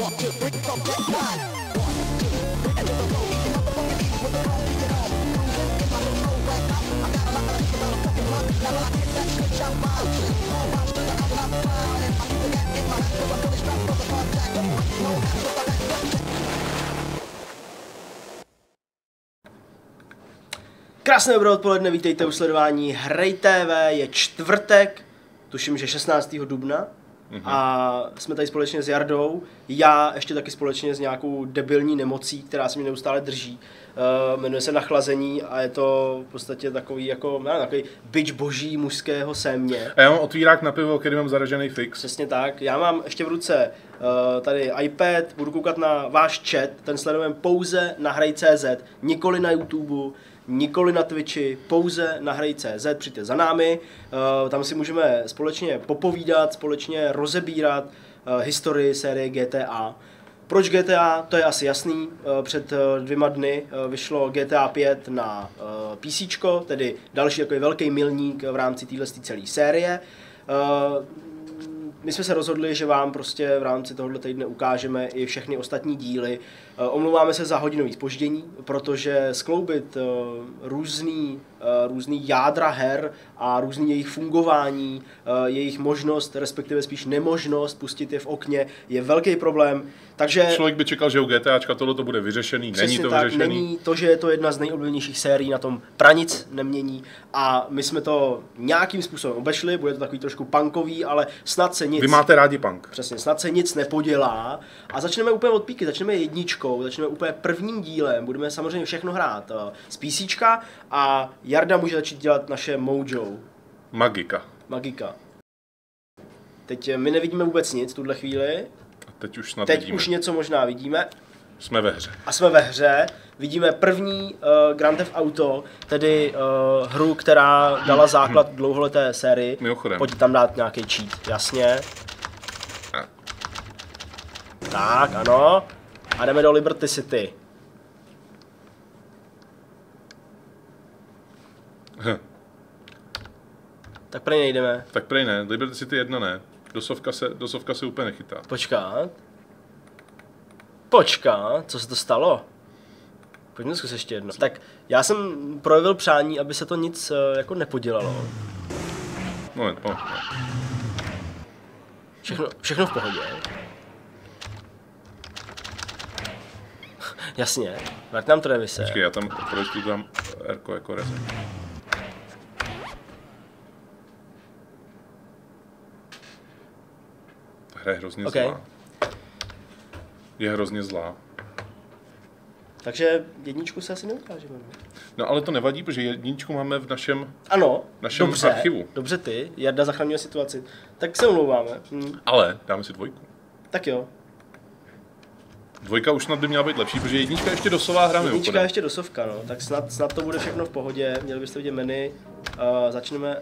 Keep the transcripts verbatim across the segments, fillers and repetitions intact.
Krásné dobré odpoledne, vítejte u sledování Hrej T V, je čtvrtek, tuším, že šestnáctého dubna mm-hmm. a jsme tady společně s Jardou, já ještě taky společně s nějakou debilní nemocí, která se mě neustále drží, uh, jmenuje se nachlazení a je to v podstatě takový jako, ne, takový bič boží mužského sémě. A já mám otvírák na pivo, který mám zaražený fix. Přesně tak, já mám ještě v ruce uh, tady iPad, budu koukat na váš chat, ten sledujeme pouze na Hrej tečka cé zet, nikoli na YouTube, nikoli na Twitchi, pouze na Hrej tečka cé zet, přijďte za námi, uh, tam si můžeme společně popovídat, společně rozebírat uh, historii série G T A. Proč G T A? To je asi jasný, uh, před uh, dvěma dny uh, vyšlo G T A pět na uh, PCčko, tedy další takový velký milník v rámci téhle celé série. Uh, My jsme se rozhodli, že vám prostě v rámci tohoto týdne ukážeme i všechny ostatní díly. Omlouváme se za hodinový zpoždění, protože skloubit různý, různý jádra her a různý jejich fungování, jejich možnost, respektive spíš nemožnost pustit je v okně, je velký problém. Takže člověk by čekal, že u GTAčka tohle to bude vyřešený, není to tak, vyřešený. Není to, že je to jedna z nejoblíbenějších sérií, na tom pranic nemění a my jsme to nějakým způsobem obešli, bude to takový trošku punkový, ale snad se nic... Vy máte rádi punk. Přesně, snad se nic nepodělá a začneme úplně od píky, začneme jedničkou, začneme úplně prvním dílem, budeme samozřejmě všechno hrát z PCčka a Jarda může začít dělat naše mojo. Magika. Magika. Teď my nevidíme vůbec nic v tuhle chvíli. A teď už snad Teď vidíme. už něco možná vidíme. Jsme ve hře. A jsme ve hře. Vidíme první uh, Grand Theft Auto, tedy uh, hru, která dala základ dlouholeté sérii. Mimochodem. Pojď tam dát nějaký cheat, jasně. A. Tak, ano. A jdeme do Liberty City. Hm. Tak prej nejdeme. Tak prej ne, Liberty City jedna ne. Dosovka se, dosovka se úplně nechytá. Počkat. Počkat, co se to stalo? Pojďme zkusit ještě jedno. Tak já jsem projevil přání, aby se to nic uh, jako nepodělalo. Moment, moment. Všechno, všechno v pohodě. Jasně, vrát nám to Trevise. Počkej, já tam projektu dám R jako reset. Ta hra je hrozně okay. zlá. Je hrozně zlá. Takže jedničku se asi neukážeme. No ale to nevadí, protože jedničku máme v našem, ano, našem dobře, archivu. Dobře ty, Jarda zachraňuje situaci. Tak se omlouváme. Hm. Ale dáme si dvojku. Tak jo. Dvojka už snad by měla být lepší, protože jednička ještě dosová hra. Jednička ještě dosovka, no. Tak snad, snad to bude všechno v pohodě. Měli byste vidět menu. Uh, začneme.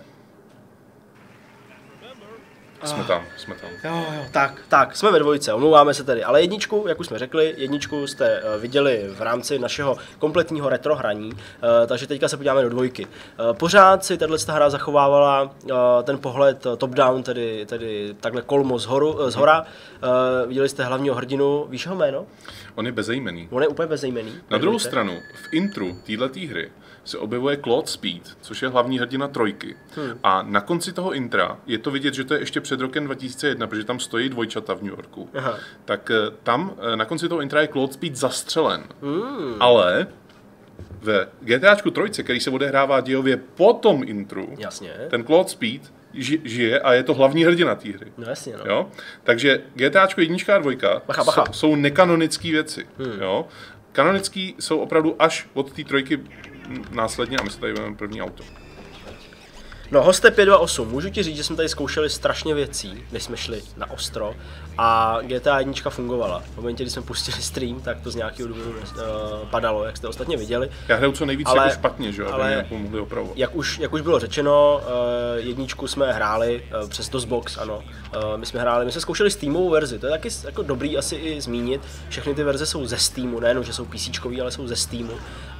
Jsme tam, jsme tam. Jo, jo, tak, tak, jsme ve dvojce, omlouváme se tedy, ale jedničku, jak už jsme řekli, jedničku jste uh, viděli v rámci našeho kompletního retro hraní, uh, takže teďka se podíváme do dvojky. Uh, pořád si tato hra zachovávala uh, ten pohled uh, top-down, tedy, tedy takhle kolmo zhoru, uh, zhora. Uh, viděli jste hlavního hrdinu, víš jeho jméno? On je bezejmenný. On je úplně bezejmenný. Na druhou stranu, v intru této hry se objevuje Claude Speed, což je hlavní hrdina trojky. Hmm. A na konci toho intra je to vidět, že to je ještě před rokem dva tisíce jedna, protože tam stojí dvojčata v New Yorku. Aha. Tak tam na konci toho intra je Claude Speed zastřelen. Hmm. Ale ve GTAčku trojce, který se odehrává dějově po tom intru, jasně, ten Claude Speed žije a je to hlavní hrdina té hry. No jasně, no. Jo? Takže GTAčko jednička a dvojka bacha, bacha. Jsou, jsou nekanonické věci. Hmm. Jo? Kanonický jsou opravdu až od té trojky následně a my se tady budeme první auto. No, Hoste pět dva osm, můžu ti říct, že jsme tady zkoušeli strašně věcí, než jsme šli na ostro a G T A jedna fungovala. V momentě, kdy jsme pustili stream, tak to z nějakého důvodu uh, padalo, jak jste ostatně viděli. Já hraju co nejvíc ale, jako špatně, že? Aby mě mohli opravovat. Jak už, jak už bylo řečeno, uh, jedničku jsme hráli uh, přes DOSBox, ano. Uh, my jsme hráli, my jsme zkoušeli Steamovou verzi, to je taky jako dobrý asi i zmínit. Všechny ty verze jsou ze Steamu, nejenom, že jsou PCčkový, ale jsou ze Steamu.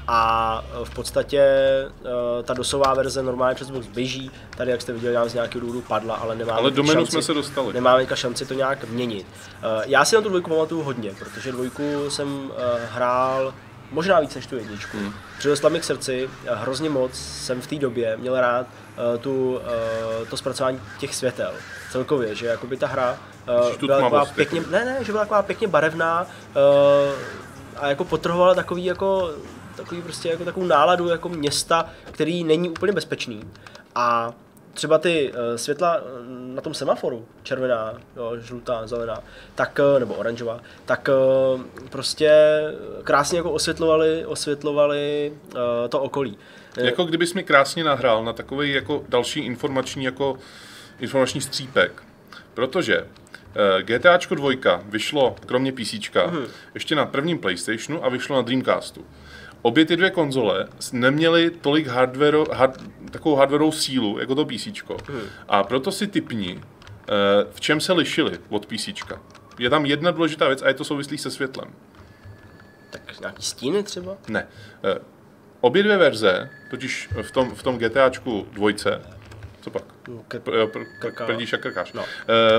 a v podstatě uh, ta dosová verze normálně přes Xbox běží, tady jak jste viděli, nám z nějakého důvodu padla, ale nemáme ale do menu šanci, jsme se dostali. Nemáme šanci to nějak měnit. Uh, já si na tu dvojku pamatuju hodně, protože dvojku jsem uh, hrál možná víc než tu jedničku. Hmm. Přirostla mi k srdci, hrozně moc jsem v té době měl rád uh, tu, uh, to zpracování těch světel. Celkově, že jakoby ta hra uh, byla taková pěkně, ne, ne, že byla taková pěkně barevná uh, a jako potrhovala takový jako takový prostě jako takovou náladu jako města, který není úplně bezpečný. A třeba ty uh, světla na tom semaforu, červená, jo, žlutá, zelená, tak, nebo oranžová, tak uh, prostě krásně jako osvětlovali, osvětlovali uh, to okolí. Jako kdybys mi krásně nahrál na takový jako další informační, jako informační střípek, protože uh, GTAčko dva vyšlo, kromě PCčka, mm. ještě na prvním PlayStationu a vyšlo na Dreamcastu. Obě ty dvě konzole neměly tolik hardware, hard, takovou hardwarovou sílu jako to PCčko. Hmm. A proto si tipni, v čem se lišily od PCčka. Je tam jedna důležitá věc a je to souvislý se světlem. Tak nějaký stíny třeba? Ne. Obě dvě verze, totiž v tom, v tom GTAčku dvojce, co pak? Kr- pr- prdíš a krkáš. No.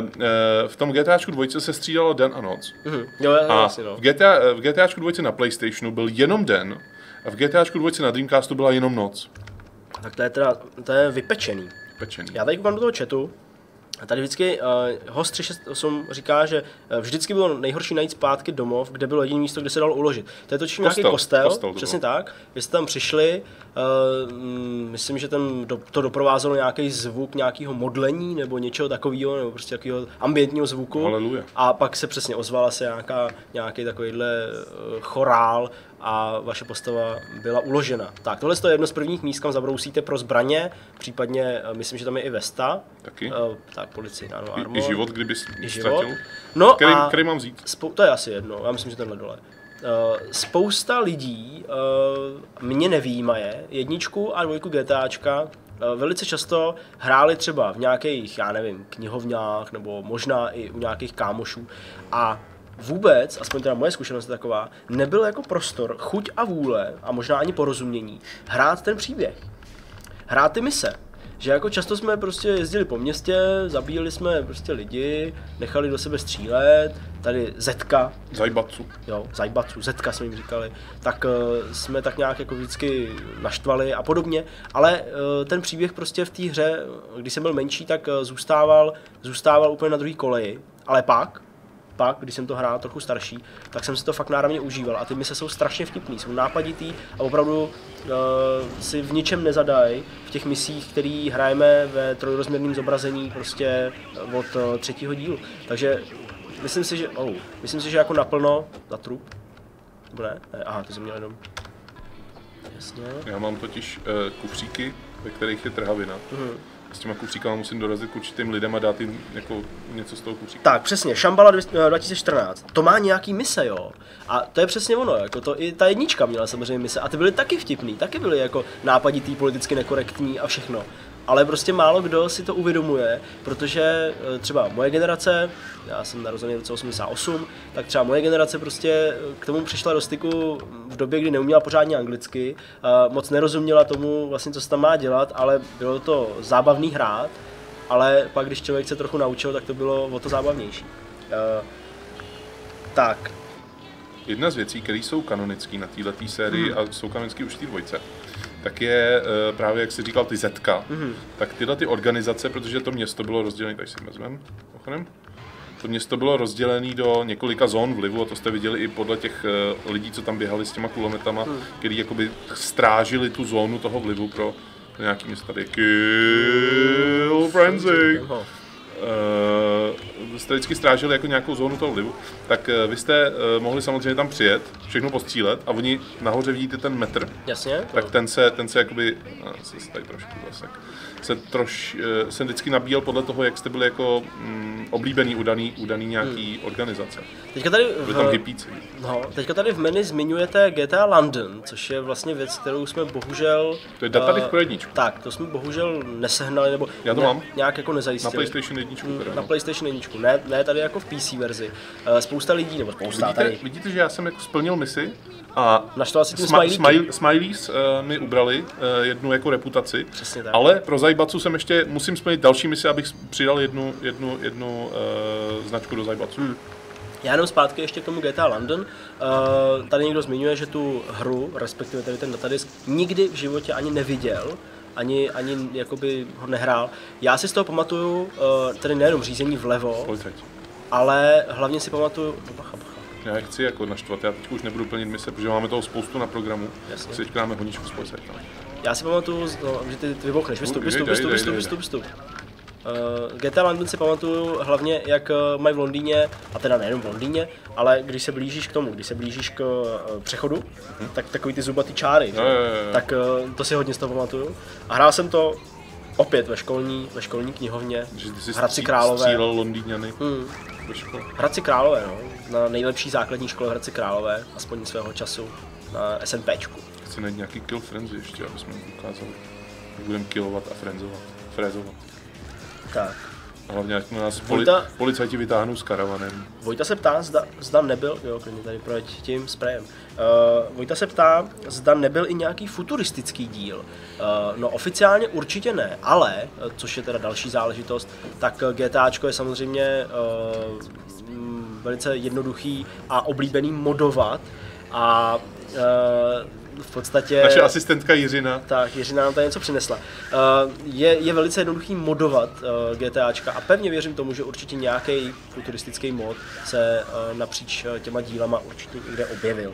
V tom GTAčku dvojce se střídalo den a noc. Mm-hmm. Jo, a jasně, no. v, GTA, v GTAčku dvojce na PlayStationu byl jenom den a v GTAčku dvojce na Dreamcastu byla jenom noc. Tak to je teda to je vypečený. Pečený. Já tady koukám do toho chatu. A tady vždycky uh, host tři šest osm říká, že uh, vždycky bylo nejhorší najít zpátky domov, kde bylo jediné místo, kde se dalo uložit. To je totiž nějaký kostel, kostel přesně tak. Vy jste tam přišli, uh, myslím, že ten do, to doprovázelo nějaký zvuk nějakého modlení nebo něčeho takového, nebo prostě takového ambientního zvuku. Haleluja. A pak se přesně ozvala se nějaká, nějaký takovýhle uh, chorál a vaše postava byla uložena. Tak, tohle je jedno z prvních míst, kam zabrousíte pro zbraně, případně myslím, že tam je i vesta. Taky. Uh, tak, policii, ano, armor. I, I život, kdyby ztratil. No který, a který mám vzít? Spou- to je asi jedno, já myslím, že tenhle dole. Uh, spousta lidí, uh, mě nevýjímaje, jedničku a dvojku GTAčka, uh, velice často hráli třeba v nějakých, já nevím, knihovňách nebo možná i u nějakých kámošů a vůbec, aspoň teda moje zkušenost je taková, nebyl jako prostor, chuť a vůle a možná ani porozumění hrát ten příběh, hrát ty mise. Že jako často jsme prostě jezdili po městě, zabíjeli jsme prostě lidi, nechali do sebe střílet, tady Zetka. Zajbacu. Jo, Zajbacu, Zetka jsme jim říkali. Tak uh, jsme tak nějak jako vždycky naštvali a podobně. Ale uh, ten příběh prostě v té hře, když jsem byl menší, tak uh, zůstával, zůstával úplně na druhý koleji. Ale pak, pak, když jsem to hrál trochu starší, tak jsem si to fakt náramně užíval a ty mise jsou strašně vtipný, jsou nápaditý a opravdu uh, si v ničem nezadají v těch misích, které hrajeme ve trojrozměrném zobrazení prostě od uh, třetího dílu. Takže myslím si, že, oh, myslím si, že jako naplno za trup, nebo ne? ne? Aha, ty jsi měl jenom. Jasně. Já mám totiž uh, kufříky, ve kterých je trhavina. Uh-huh. S těma kufříkama musím dorazit k určitým lidem a dát jim jako něco z toho kufříka. Tak, přesně, Šambala dva tisíce čtrnáct, to má nějaký mise, jo. A to je přesně ono, jako to i ta jednička měla samozřejmě mise a ty byly taky vtipný, taky byly jako nápaditý, politicky nekorektní a všechno. Ale prostě málo kdo si to uvědomuje, protože třeba moje generace, já jsem narozený v roce osmdesát osm, tak třeba moje generace prostě k tomu přišla do styku v době, kdy neuměla pořádně anglicky, moc nerozuměla tomu vlastně, co se tam má dělat, ale bylo to zábavný hrát, ale pak, když člověk se trochu naučil, tak to bylo o to zábavnější. Tak. Jedna z věcí, které jsou kanonické na této sérii hmm. a jsou kanonické už v té dvojce, tak je uh, právě, jak jsi říkal, ty Zetka. Mm-hmm. Tak tyhle ty organizace, protože to město bylo rozdělené, tady si vezmeme, ochranem. To město bylo rozdělené do několika zón vlivu a to jste viděli i podle těch uh, lidí, co tam běhali s těma kulometama, mm. kteří jakoby strážili tu zónu toho vlivu pro nějaký město tady. Kill Frenzy! Uh, jste vždycky strážili jako nějakou zónu toho vlivu, tak uh, vy jste uh, mohli samozřejmě tam přijet, všechno postřílet a oni nahoře vidíte ten metr. Jasně. Tak ten se, ten se jakoby, no, se tady trošku zasek, se troš, uh, jsem vždycky nabíjel podle toho, jak jste byli jako mm, oblíbený u daný, u daný nějaký hmm. organizace. Teďka tady byli tam hippíci. No, teďka tady v menu zmiňujete G T A London, což je vlastně věc, kterou jsme bohužel... To je datadych uh, pro jedničku. Tak, to jsme bohužel nesehnali, nebo Já to ne, mám. nějak jako nezajistili. Na PlayStation jedničku. Mm, na PlayStation jedničku. PCčku, ne, ne tady jako v P C verzi. Spousta lidí, nebo spousta vidíte, tady. Vidíte, že já jsem jako splnil misi a Naštval si tím sma- smajlíky. Smileys uh, mi ubrali uh, jednu jako reputaci, Přesně tak. ale pro Zajbacu jsem ještě, musím splnit další misi, abych přidal jednu, jednu, jednu uh, značku do Zajbacu. Hmm. Já jenom zpátky ještě k tomu G T A London. Uh, tady někdo zmiňuje, že tu hru, respektive tady ten datadisk, nikdy v životě ani neviděl, ani, ani jakoby ho nehrál. Já si z toho pamatuju, uh, tedy nejenom řízení vlevo, Policajti. ale hlavně si pamatuju, no bacha, bacha. Já je chci jako naštvat, já teď už nebudu plnit mise, protože máme toho spoustu na programu. Jasně. Si teď dáme honičku s policajtama. Já si pamatuju, no, že ty, ty vybouchneš, vystup, vystup, Jde, vystup, jde, vystup, jde, vystup, vystup. Uh, G T A London si pamatuju hlavně, jak uh, mají v Londýně, a teda nejenom v Londýně, ale když se blížíš k tomu, když se blížíš k uh, přechodu, mm-hmm. tak takový ty zubatý čáry, Jo, jo, jo. tak uh, to si hodně z toho pamatuju. A hrál jsem to opět ve školní, ve školní knihovně, Že Hradci stří- Králové. střílel Londýňany Hmm. do školy. Hradci Králové, no, na nejlepší základní škole Hradci Králové, aspoň svého času, na SNPčku. Chci najít nějaký kill frenzy ještě, aby jsme ukázali, jak budeme killovat a frenzovat, frézovat. Tak. A hlavně, ať nás poli- Vojta- policajti vytáhnou s karavanem. Vojta se ptá, zda, zda nebyl, jo, klidně tady projeď tím sprejem. Uh, Vojta se ptá, zda nebyl i nějaký futuristický díl. Uh, no oficiálně určitě ne, ale, uh, což je teda další záležitost, tak GTAčko je samozřejmě uh, mm, velice jednoduchý a oblíbený modovat a uh, v podstatě... Naše asistentka Jiřina. Tak, Jiřina nám tady něco přinesla. Uh, je, je velice jednoduchý modovat uh, GTAčka a pevně věřím tomu, že určitě nějaký futuristický mod se uh, napříč uh, těma dílama určitě někde objevil.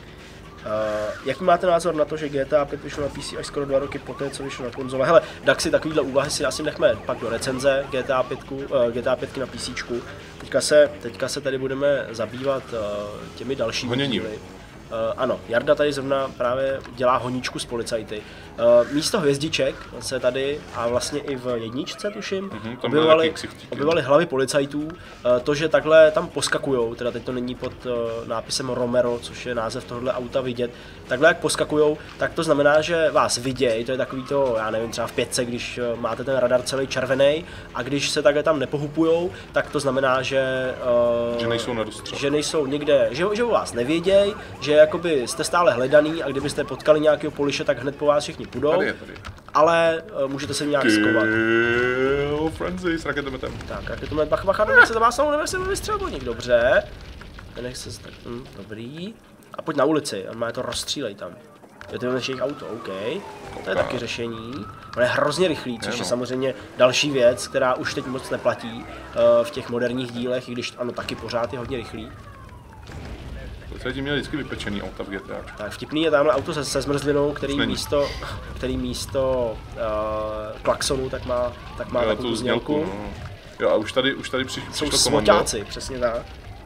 Uh, jaký máte názor na to, že G T A pět vyšlo na P C až skoro dva roky poté, co vyšlo na konzole? Hele, Daxi, takovýhle úvahy si asi nechme pak do recenze G T A pět, uh, G T A pět na PCčku. Teďka se, teďka se tady budeme zabývat uh, těmi dalšími Honěním. díly. Uh, ano, Jarda tady zrovna právě dělá honíčku s policajty. Uh, místo hvězdiček se tady, a vlastně i v jedničce tuším, Mhm, tam byly objevovali, taky ksichtíky. objevovali hlavy policajtů. Uh, to, že takhle tam poskakujou, teda teď to není pod uh, nápisem Romero, což je název tohohle auta vidět, takhle jak poskakujou, tak to znamená, že vás vidějí, to je takový to, já nevím, třeba v pětce, když uh, máte ten radar celý červený, a když se takhle tam nepohupujou, tak to znamená, že, uh, Že nejsou na dostřel. že nejsou někde, že, že o vás nevědějí, že jakoby jste stále hledaný a kdybyste potkali nějakého poliše, tak hned po vás všichni půjdou, Tady je, tady je. ale uh, můžete se nějak skovat. Kill frenzy s raketometem. Tak, jak je to bacha, bacha, nevím, se to má samou, nevím, se vystřelil bodník, dobře. Nech se tak, hm, dobrý. A pojď na ulici, a má to rozstřílej tam. Jo, to je jejich auto, OK. To je taky řešení. On je hrozně rychlý, což je, je no. samozřejmě další věc, která už teď moc neplatí uh, v těch moderních dílech, i když ano, taky pořád je hodně rychlý. Policajti měli vždycky vypečený auta v GTAčku. Tak vtipný je tamhle auto se, se zmrzlinou, který Není. místo, který místo uh, klaxonu tak má, tak má Jo, takovou tu znělku. znělku, no. Jo, a už tady, už tady při, Jsou přišlo komando. smoťáci, přesně tak.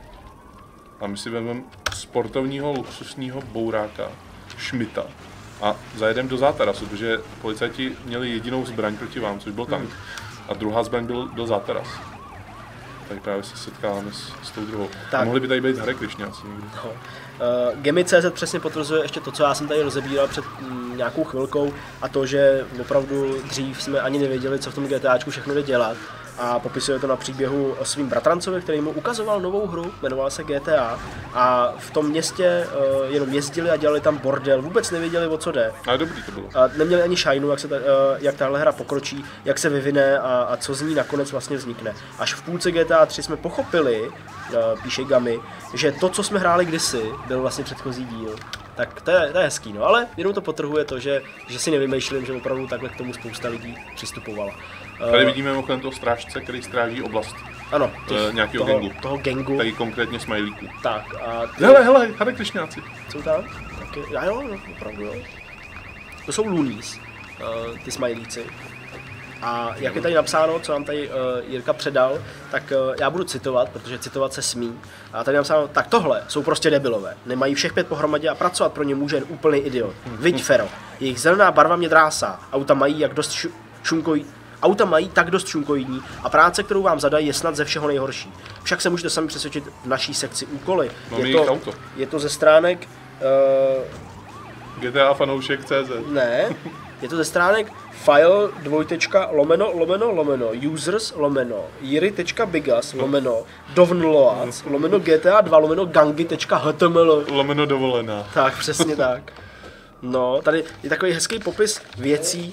A my si vezmeme sportovního luxusního bouráka Schmidta a zajedeme do zátarasu, protože policajti měli jedinou zbraň proti vám, což byl tank. A druhá zbraň byl, byl zátaras. Tady právě se setkáváme s, s tou druhou. Tak. A mohli by tady být Hare Krishňáci někdy. No. Uh, Gemi tečka cé zet přesně potvrzuje ještě to, co já jsem tady rozebíral před mm, nějakou chvilkou, a to, že opravdu dřív jsme ani nevěděli, co v tom GTAčku všechno jde dělat, a popisuje to na příběhu svým bratrancovi, který mu ukazoval novou hru, jmenovala se G T A, a v tom městě uh, jenom jezdili a dělali tam bordel, vůbec nevěděli, o co jde. Ale dobrý to bylo. A neměli ani šajnu, jak, se ta, uh, jak tahle hra pokročí, jak se vyvine a, a co z ní nakonec vlastně vznikne. Až v půlce G T A tři jsme pochopili, uh, píše Gami, že to, co jsme hráli kdysi, byl vlastně předchozí díl. Tak to je, to je hezký, no, ale jenom to potrhuje to, že, že si nevymýšlím, že opravdu takhle k tomu spousta lidí přistupovala. Tady Uh, vidíme mimochodem toho strážce, který stráží oblast. ano, eh, nějakého toho, gangu. toho gangu. Tady konkrétně smajlíků. Tak a Hele, hele, Hare Krishňáci. jsou tam? Taky, já jo, no, opravdu jo. To jsou loonies, uh, ty smajlíci. A jak je tady napsáno, co nám tady uh, Jirka předal, tak uh, já budu citovat, protože citovat se smí. A tady napsáno, tak tohle jsou prostě debilové. Nemají všech pět pohromadě a pracovat pro ně může jen úplný idiot. Viď Fero, jejich zelená barva mě drásá. Auta mají jak dost šu- šunkojí. Auta mají tak dost šunkoidní a práce, kterou vám zadají, je snad ze všeho nejhorší. Však se můžete sami přesvědčit v naší sekci úkoly. Máme Je jejich to, auto. je to ze stránek... Uh, G T A fanoušek tečka cé zet. ne, Je to ze stránek file dvojtečka lomeno lomeno lomeno users lomeno jiri.bigas lomeno dovnloads lomeno gta dva lomeno gangi.html lomeno dovolená. Tak, přesně tak. No, tady je takový hezký popis věcí.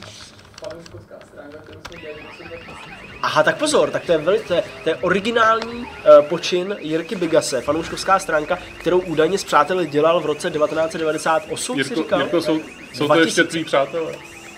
Aha, tak pozor, tak to je, veli, to je, to je originální uh, počin Jirky Bigase, fanouškovská stránka, kterou údajně s přáteli dělal v roce devatenáct set devadesát osm, Jirko, si říkal? Jirko, jsou, jsou to ještě tví přátelé.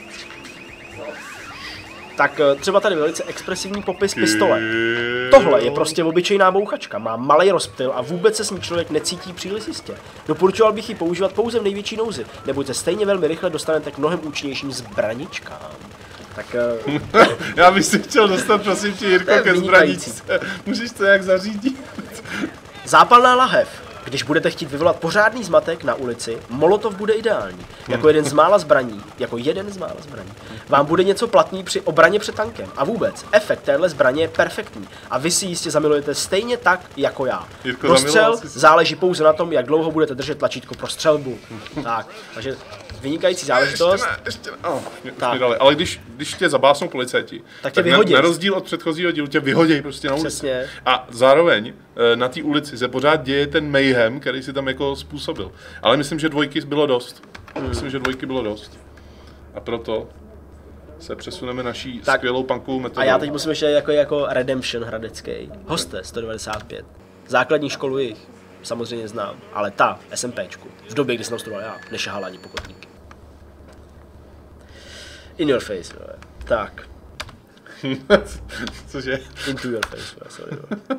Tak uh, třeba tady velice expresivní popis pistole. Tohle je prostě obyčejná bouchačka, má malej rozptyl a vůbec se s ní člověk necítí příliš jistě. Doporučoval bych ji používat pouze v největší nouzi, neboť se stejně velmi rychle dostanete k mnohem účinnějším zbraničkám. Tak, uh... Já bych si chtěl dostat, prosím tě, Jirko, ke zbraníčce. Můžeš to jak zařídit? Zápalná lahev. Když budete chtít vyvolat pořádný zmatek na ulici, molotov bude ideální. Jako jeden z mála zbraní, jako jeden z mála zbraní. Vám bude něco platný při obraně před tankem. A vůbec, efekt téhle zbraně je perfektní. A vy si jistě zamilujete stejně tak, jako já. Jirko, Prostřel záleží pouze na tom, jak dlouho budete držet tlačítko pro střelbu. Tak, takže vynikající záležitost. Ještě ne, ještě ne. Oh, mě, mě dali. Ale když, když tě zabásnou policajti, tak, tě tak vyhodí. Na, na rozdíl od předchozího dílu tě vyhodí prostě na ulici. Přesně. A zároveň na té ulici se pořád děje ten mayhem, který si tam jako způsobil. Ale myslím, že dvojky bylo dost. Hmm. Myslím, že dvojky bylo dost. A proto se přesuneme naší tak, skvělou punkovou metodou. A já teď musím ještě jako, jako Redemption hradecký. Hoste sto devadesát pět. Základní školu jich samozřejmě znám, ale ta SMPčku. V době, kdy jsem studoval já, nešahala ani pokotníky. In your face, no. Tak. Cože? Into your face, no. Sorry. No.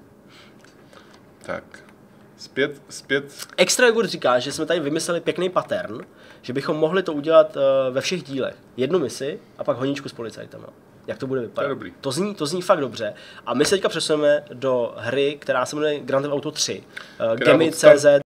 Tak. Zpět, zpět. Extra Jogurt říká, že jsme tady vymysleli pěkný pattern, že bychom mohli to udělat uh, ve všech dílech. Jednu misi a pak honičku s policajtama. Jak to bude vypadat? To, dobrý. to zní, to zní fakt dobře. A my se teďka přesuneme do hry, která se jmenuje Grand Theft Auto tři. Uh, Gemi tečka cé zet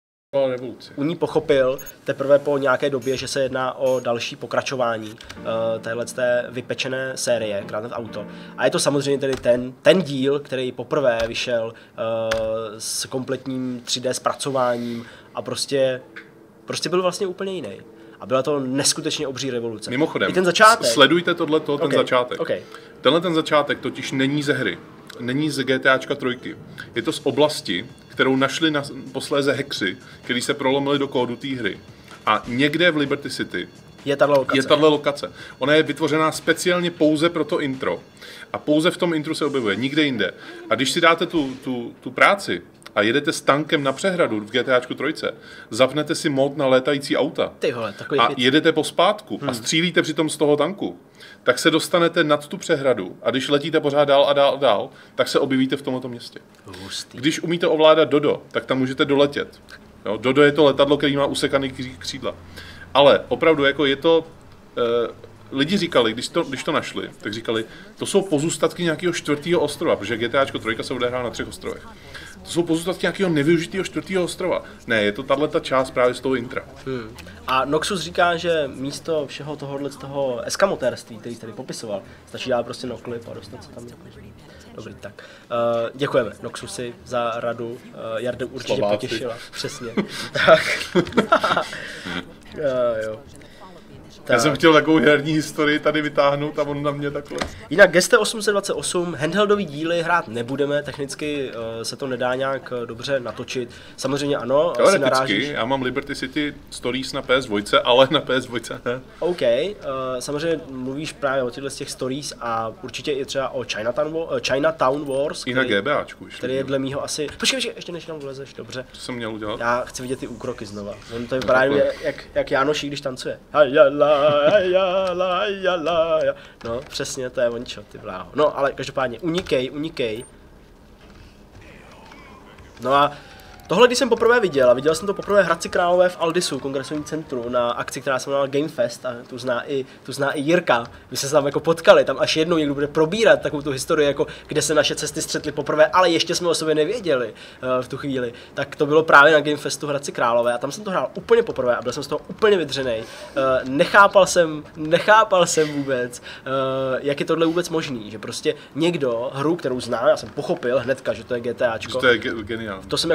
u ní pochopil teprve po nějaké době, že se jedná o další pokračování uh, téhleté vypečené série Grand Theft Auto. A je to samozřejmě tedy ten, ten díl, který poprvé vyšel uh, s kompletním tři dé zpracováním a prostě, prostě byl vlastně úplně jiný. A byla to neskutečně obří revoluce. Mimochodem, I ten začátek. Sledujte tohleto, ten okay. začátek. Okay. Tenhle ten začátek totiž není ze hry. Není z GTAčka tři. Je to z oblasti, kterou našli na, posléze hackři, kteří se prolomili do kódu té hry. A někde v Liberty City je tato lokace. Je tato lokace. Ona je vytvořená speciálně pouze pro to intro. A pouze v tom intru se objevuje, nikde jinde. A když si dáte tu, tu, tu práci a jedete s tankem na přehradu v GTAčku tři, zapnete si mod na létající auta Tyhle, a věc. jedete pospátku hmm. a střílíte přitom z toho tanku, tak se dostanete nad tu přehradu a když letíte pořád dál a dál a dál, tak se objevíte v tomto městě. Hustý. Když umíte ovládat Dodo, tak tam můžete doletět. Jo, Dodo je to letadlo, který má usekaný křídla. Ale opravdu jako je to... Uh, lidi říkali, když to, když to našli, tak říkali, to jsou pozůstatky nějakého čtvrtého ostrova, protože GTAčko tři se odehrává na třech ostrovech. To jsou pozůstatky nějakého nevyužitého čtvrtého ostrova. Ne, je to tato část právě z toho intra. Hmm. A Noxus říká, že místo všeho tohohle z toho eskamotérství, který jsi tady popisoval, stačí dát prostě noklip a dostat se tam. Dobrý, tak. Uh, děkujeme Noxusi za radu. Uh, Jarda určitě Slováci. Potěšila. Přesně. Tak. uh, jo. Já jsem chtěl takovou herní historii tady vytáhnout a on na mě takhle. Jinak Geste osm set dvacet osm, handheldový díly hrát nebudeme, technicky uh, se to nedá nějak uh, dobře natočit. Samozřejmě ano, asi narážíš. Já mám Liberty City Stories na P S dva, ale na P S dva ne. OK, uh, samozřejmě mluvíš právě o těchto z těch stories a určitě i třeba o Chinatown, uh, Chinatown Wars. I na GBAčku. Který je dle mýho asi... Počkej, počkej, ještě než tam vlezeš, dobře. Co jsem měl udělat? Já chci vidět ty úkroky znova. On to vypadá no, jak, jak Jánoší, když tancuje. Hajala, hajala, hajala. No, přesně, to je ončo, ty bláho. No, ale každopádně, unikej, unikej. No a tohle, když jsem poprvé viděl, a viděl jsem to poprvé v Hradci Králové v Aldisu, kongresovním centru, na akci, která se jmenovala Game Fest, a tu zná i, tu zná i Jirka. My se tam jako potkali, tam až jednou někdo bude probírat takovou tu historii, jako kde se naše cesty střetly poprvé, ale ještě jsme o sobě nevěděli uh, v tu chvíli. Tak to bylo právě na Game Festu v Hradci Králové a tam jsem to hrál úplně poprvé a byl jsem z toho úplně vydřenej. Uh, nechápal jsem, nechápal jsem vůbec, uh, jak je tohle vůbec možný, že prostě někdo hru, kterou zná, já jsem pochopil hnedka, že to je GTAčko. To je ge- geniální. To jsem jako věděl.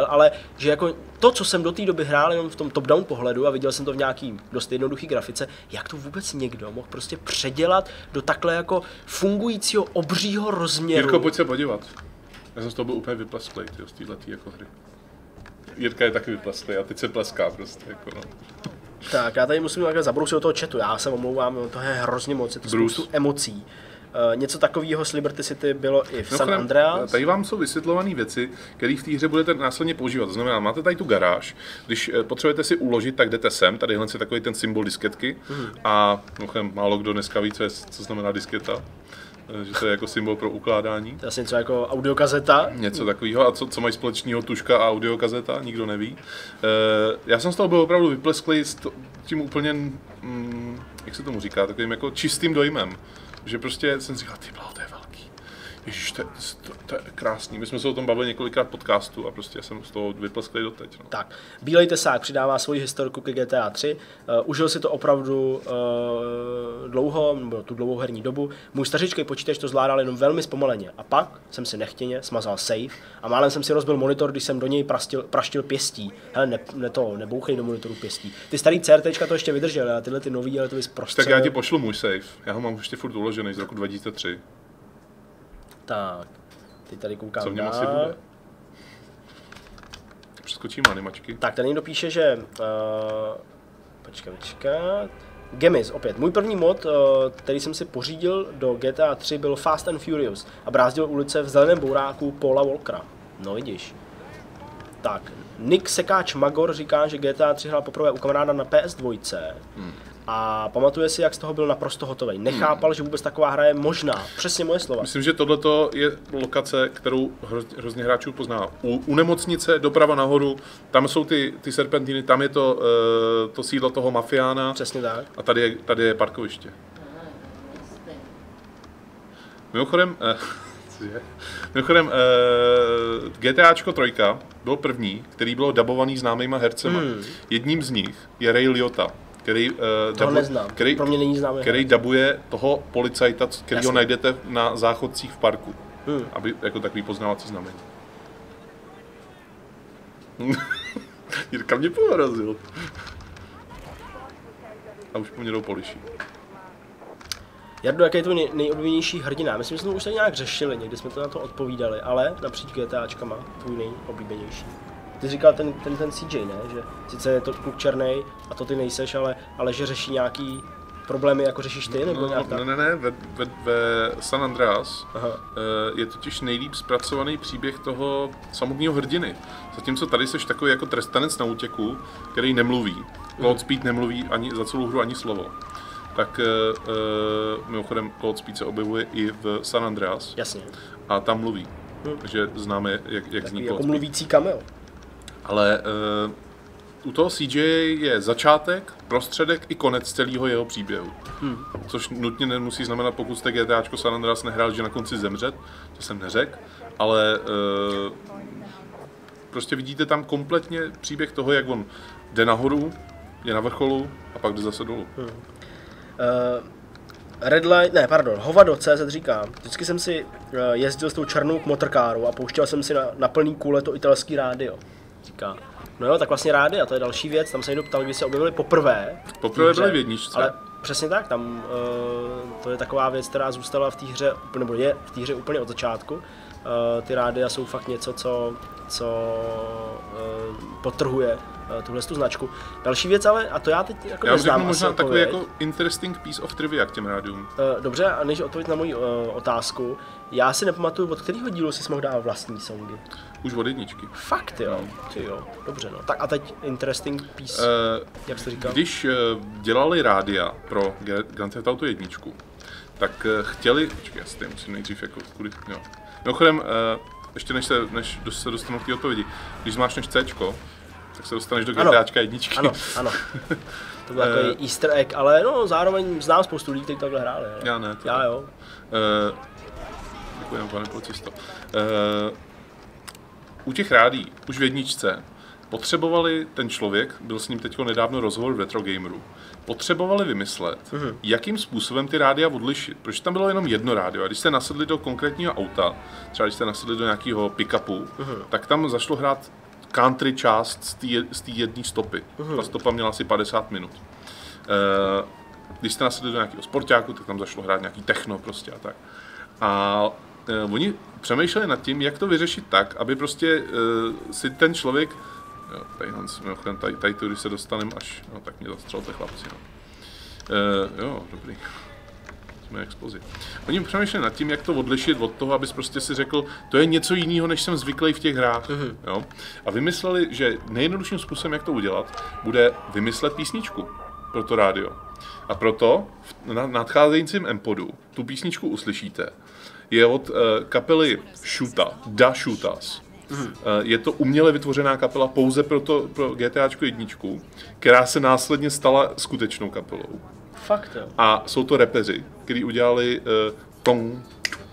viděl, ale že jako to, co jsem do té doby hrál jenom v tom top-down pohledu a viděl jsem to v nějaký dost jednoduchý grafice, jak to vůbec někdo mohl prostě předělat do takhle jako fungujícího obřího rozměru. Jirko, pojď se podívat. Já jsem z toho byl úplně vyplesklej, tyjo, z téhletý jako hry. Jirka je taky vyplesklej a teď se pleská prostě, jako no. Tak, já tady musím takhle zabrousit do toho chatu, já se omlouvám, to je hrozně moc, je to spoustu emocí. Uh, něco takového s Liberty City bylo i v no, San Andreas. Tady vám jsou vysvětlované věci, které v té hře budete následně používat. To znamená, máte tady tu garáž, když potřebujete si uložit, tak jdete sem, tady je takový ten symbol disketky mm. a no, málo kdo dneska ví, co, je, co znamená disketa. Že to je jako symbol pro ukládání. To je asi něco jako audiokazeta. Něco takového. A co, co mají společného tuška a audiokazeta, nikdo neví. E, já jsem z toho byl opravdu vyplesklý s tím úplně, mm, jak se tomu říká, takovým jako čistým dojmem. Že prostě jsem říkal, ty bláho, to je velký. Ježiš, to, to, to je krásný. My jsme se o tom bavili několikrát podcastu a prostě jsem z toho vyplesklý doteď. No. Tak, Bílej tesák přidává svoji historku ke G T A tři. Uh, užil si to opravdu uh, dlouho, nebo tu dlouhou herní dobu. Můj stařičkej počítač to zvládal jenom velmi zpomaleně. A pak jsem si nechtěně smazal save a málem jsem si rozbil monitor, když jsem do něj praštil, praštil pěstí. Hele, ne, ne to, nebouchej do monitoru pěstí. Ty starý CRTčka to ještě vydržely, ale tyhle ty nový, ale to bys prostřel. Tak já ti pošlu můj save. Já ho mám ještě furt uložený z roku dva tisíce tři. Tak, teď tady koukám. Co v něm asi bude? Přeskočím animačky. Tak, tady někdo píše, že... Uh, počkat, počkat... Gemis, opět. Můj první mod, uh, který jsem si pořídil do G T A tři, byl Fast and Furious a brázdil ulice v zeleném bouráku Paula Walkera. No vidíš. Tak, Nick Sekáč Magor říká, že G T A tři hrál poprvé u kamaráda na P S dva hmm. a pamatuje si, jak z toho byl naprosto hotový. Nechápal, hmm. že vůbec taková hra je možná. Přesně moje slova. Myslím, že tohleto je lokace, kterou hrozně, hrozně hráčů pozná. U, u nemocnice, doprava nahoru, tam jsou ty, ty serpentiny, tam je to, uh, to sídlo toho mafiána. Přesně tak. A tady je, tady je parkoviště. Mimochodem, uh, mimochodem uh, GTAčko tři byl první, který byl dabovaný známýma hercema. Hmm. Jedním z nich je Ray Liotta, který, uh, dabu, který, Pro mě není známý který dabuje toho policajta, kterýho najdete na záchodcích v parku. Hmm. Aby jako takový poznávací znamení. Jirka mě porazil. A už po mě jdou poliší. Jardo, jaký je to nej, nejoblíbenější hrdina? Myslím, že jsme to už tady nějak řešili, někdy jsme to na to odpovídali, ale napříč GTAčkama tvůj nejoblíbenější. Ty říkal ten, ten, ten C J, ne? Že sice je to kluk černej a to ty nejseš, ale, ale že řeší nějaký problémy, jako řešíš ty, nebo no, nějak tak? Ne, ne, ne, ve, ve, ve San Andreas Aha. je totiž nejlíp zpracovaný příběh toho samotného hrdiny. Zatímco tady seš takový jako trestanec na útěku, který nemluví. Cloud Speed nemluví ani za celou hru ani slovo. Tak uh, mimochodem Cloud Speed se objevuje i v San Andreas. Jasně. A tam mluví. Hmm. Takže známe, jak, jak zní jako mluvící cameo. Ale uh, u toho C J je začátek, prostředek i konec celého jeho příběhu. Hmm. Což nutně nemusí znamenat, pokud jste GTAčko San Andreas nehrál, že na konci zemřet, to jsem neřekl, ale uh, prostě vidíte tam kompletně příběh toho, jak on jde nahoru, je na vrcholu a pak jde zase dolů. Hmm. Uh, Redline, ne, pardon, Hovado C Z říká, vždycky jsem si uh, jezdil s tou černou motorkárou a pouštěl jsem si na, na plný kůle to italský rádio. Říká. No jo, tak vlastně rádia, to je další věc, tam se někdo ptal, kdy se objevili poprvé. Poprvé byly v jedničce. Ale přesně tak, tam uh, to je taková věc, která zůstala v té hře, nebo je v té hře úplně od začátku. Uh, ty rádia jsou fakt něco, co, co uh, podtrhuje uh, tuhle tu značku. Další věc ale, a to já teď jako já neznám. Já možná takový jako interesting piece of trivia k těm rádiům. Uh, dobře, a než odpověď na moji uh, otázku, já si nepamatuju, od kterého dílu jsi mohl dát vlastní songy. Už od jedničky. Fakt jo, ty jo, dobře no. Tak a teď interesting piece, uh, jak jsi říkal? Když uh, dělali rádia pro Grand Theft Auto jedničku, tak uh, chtěli, počkej, já si tady musím nejdřív jako kudy, jo. Mimochodem, uh, ještě než se, než se dostanu k té odpovědi, když zmášneš Cčko, tak se dostaneš do GTAčka jedničky. Ano, ano. To byl takový uh, easter egg, ale no zároveň znám spoustu lidí, kteří takhle hráli. Ne? Já ne. Já jo. Uh, děkujem, pane policisto. Uh, U těch rádií, už v jedničce, potřebovali ten člověk, byl s ním teď nedávno rozhovor v Retro Gameru, potřebovali vymyslet, uh-huh. jakým způsobem ty rádia odlišit, protože tam bylo jenom jedno rádio a když jste nasedli do konkrétního auta, třeba když jste nasedli do nějakého pick-upu, uh-huh. tak tam zašlo hrát country část z té jedné stopy. Uh-huh. Ta stopa měla asi padesát minut. Uh, když jste nasedli do nějakého sportáku, tak tam zašlo hrát nějaký techno prostě a tak. A uh, oni přemýšleli nad tím, jak to vyřešit tak, aby prostě uh, si ten člověk, jo, tady, mimochodem, tady, tady to, když se dostaneme až, no tak mě zastřelte chlapci, no. Uh, jo, dobrý. Jsme explozi. Oni přemýšleli nad tím, jak to odlišit od toho, abys prostě si řekl, to je něco jiného, než jsem zvyklý v těch hrách. Uh-huh. Jo? A vymysleli, že nejjednodušším způsobem, jak to udělat, bude vymyslet písničku pro to rádio. A proto v nadcházejícím M-podu tu písničku uslyšíte. Je od uh, kapely Shoota, Da Shootas. Uh-huh. Uh, je to uměle vytvořená kapela pouze pro, to, pro GTAčko jedničku, která se následně stala skutečnou kapelou. Fakt, jo. A jsou to rapeři, kteří udělali uh, tong,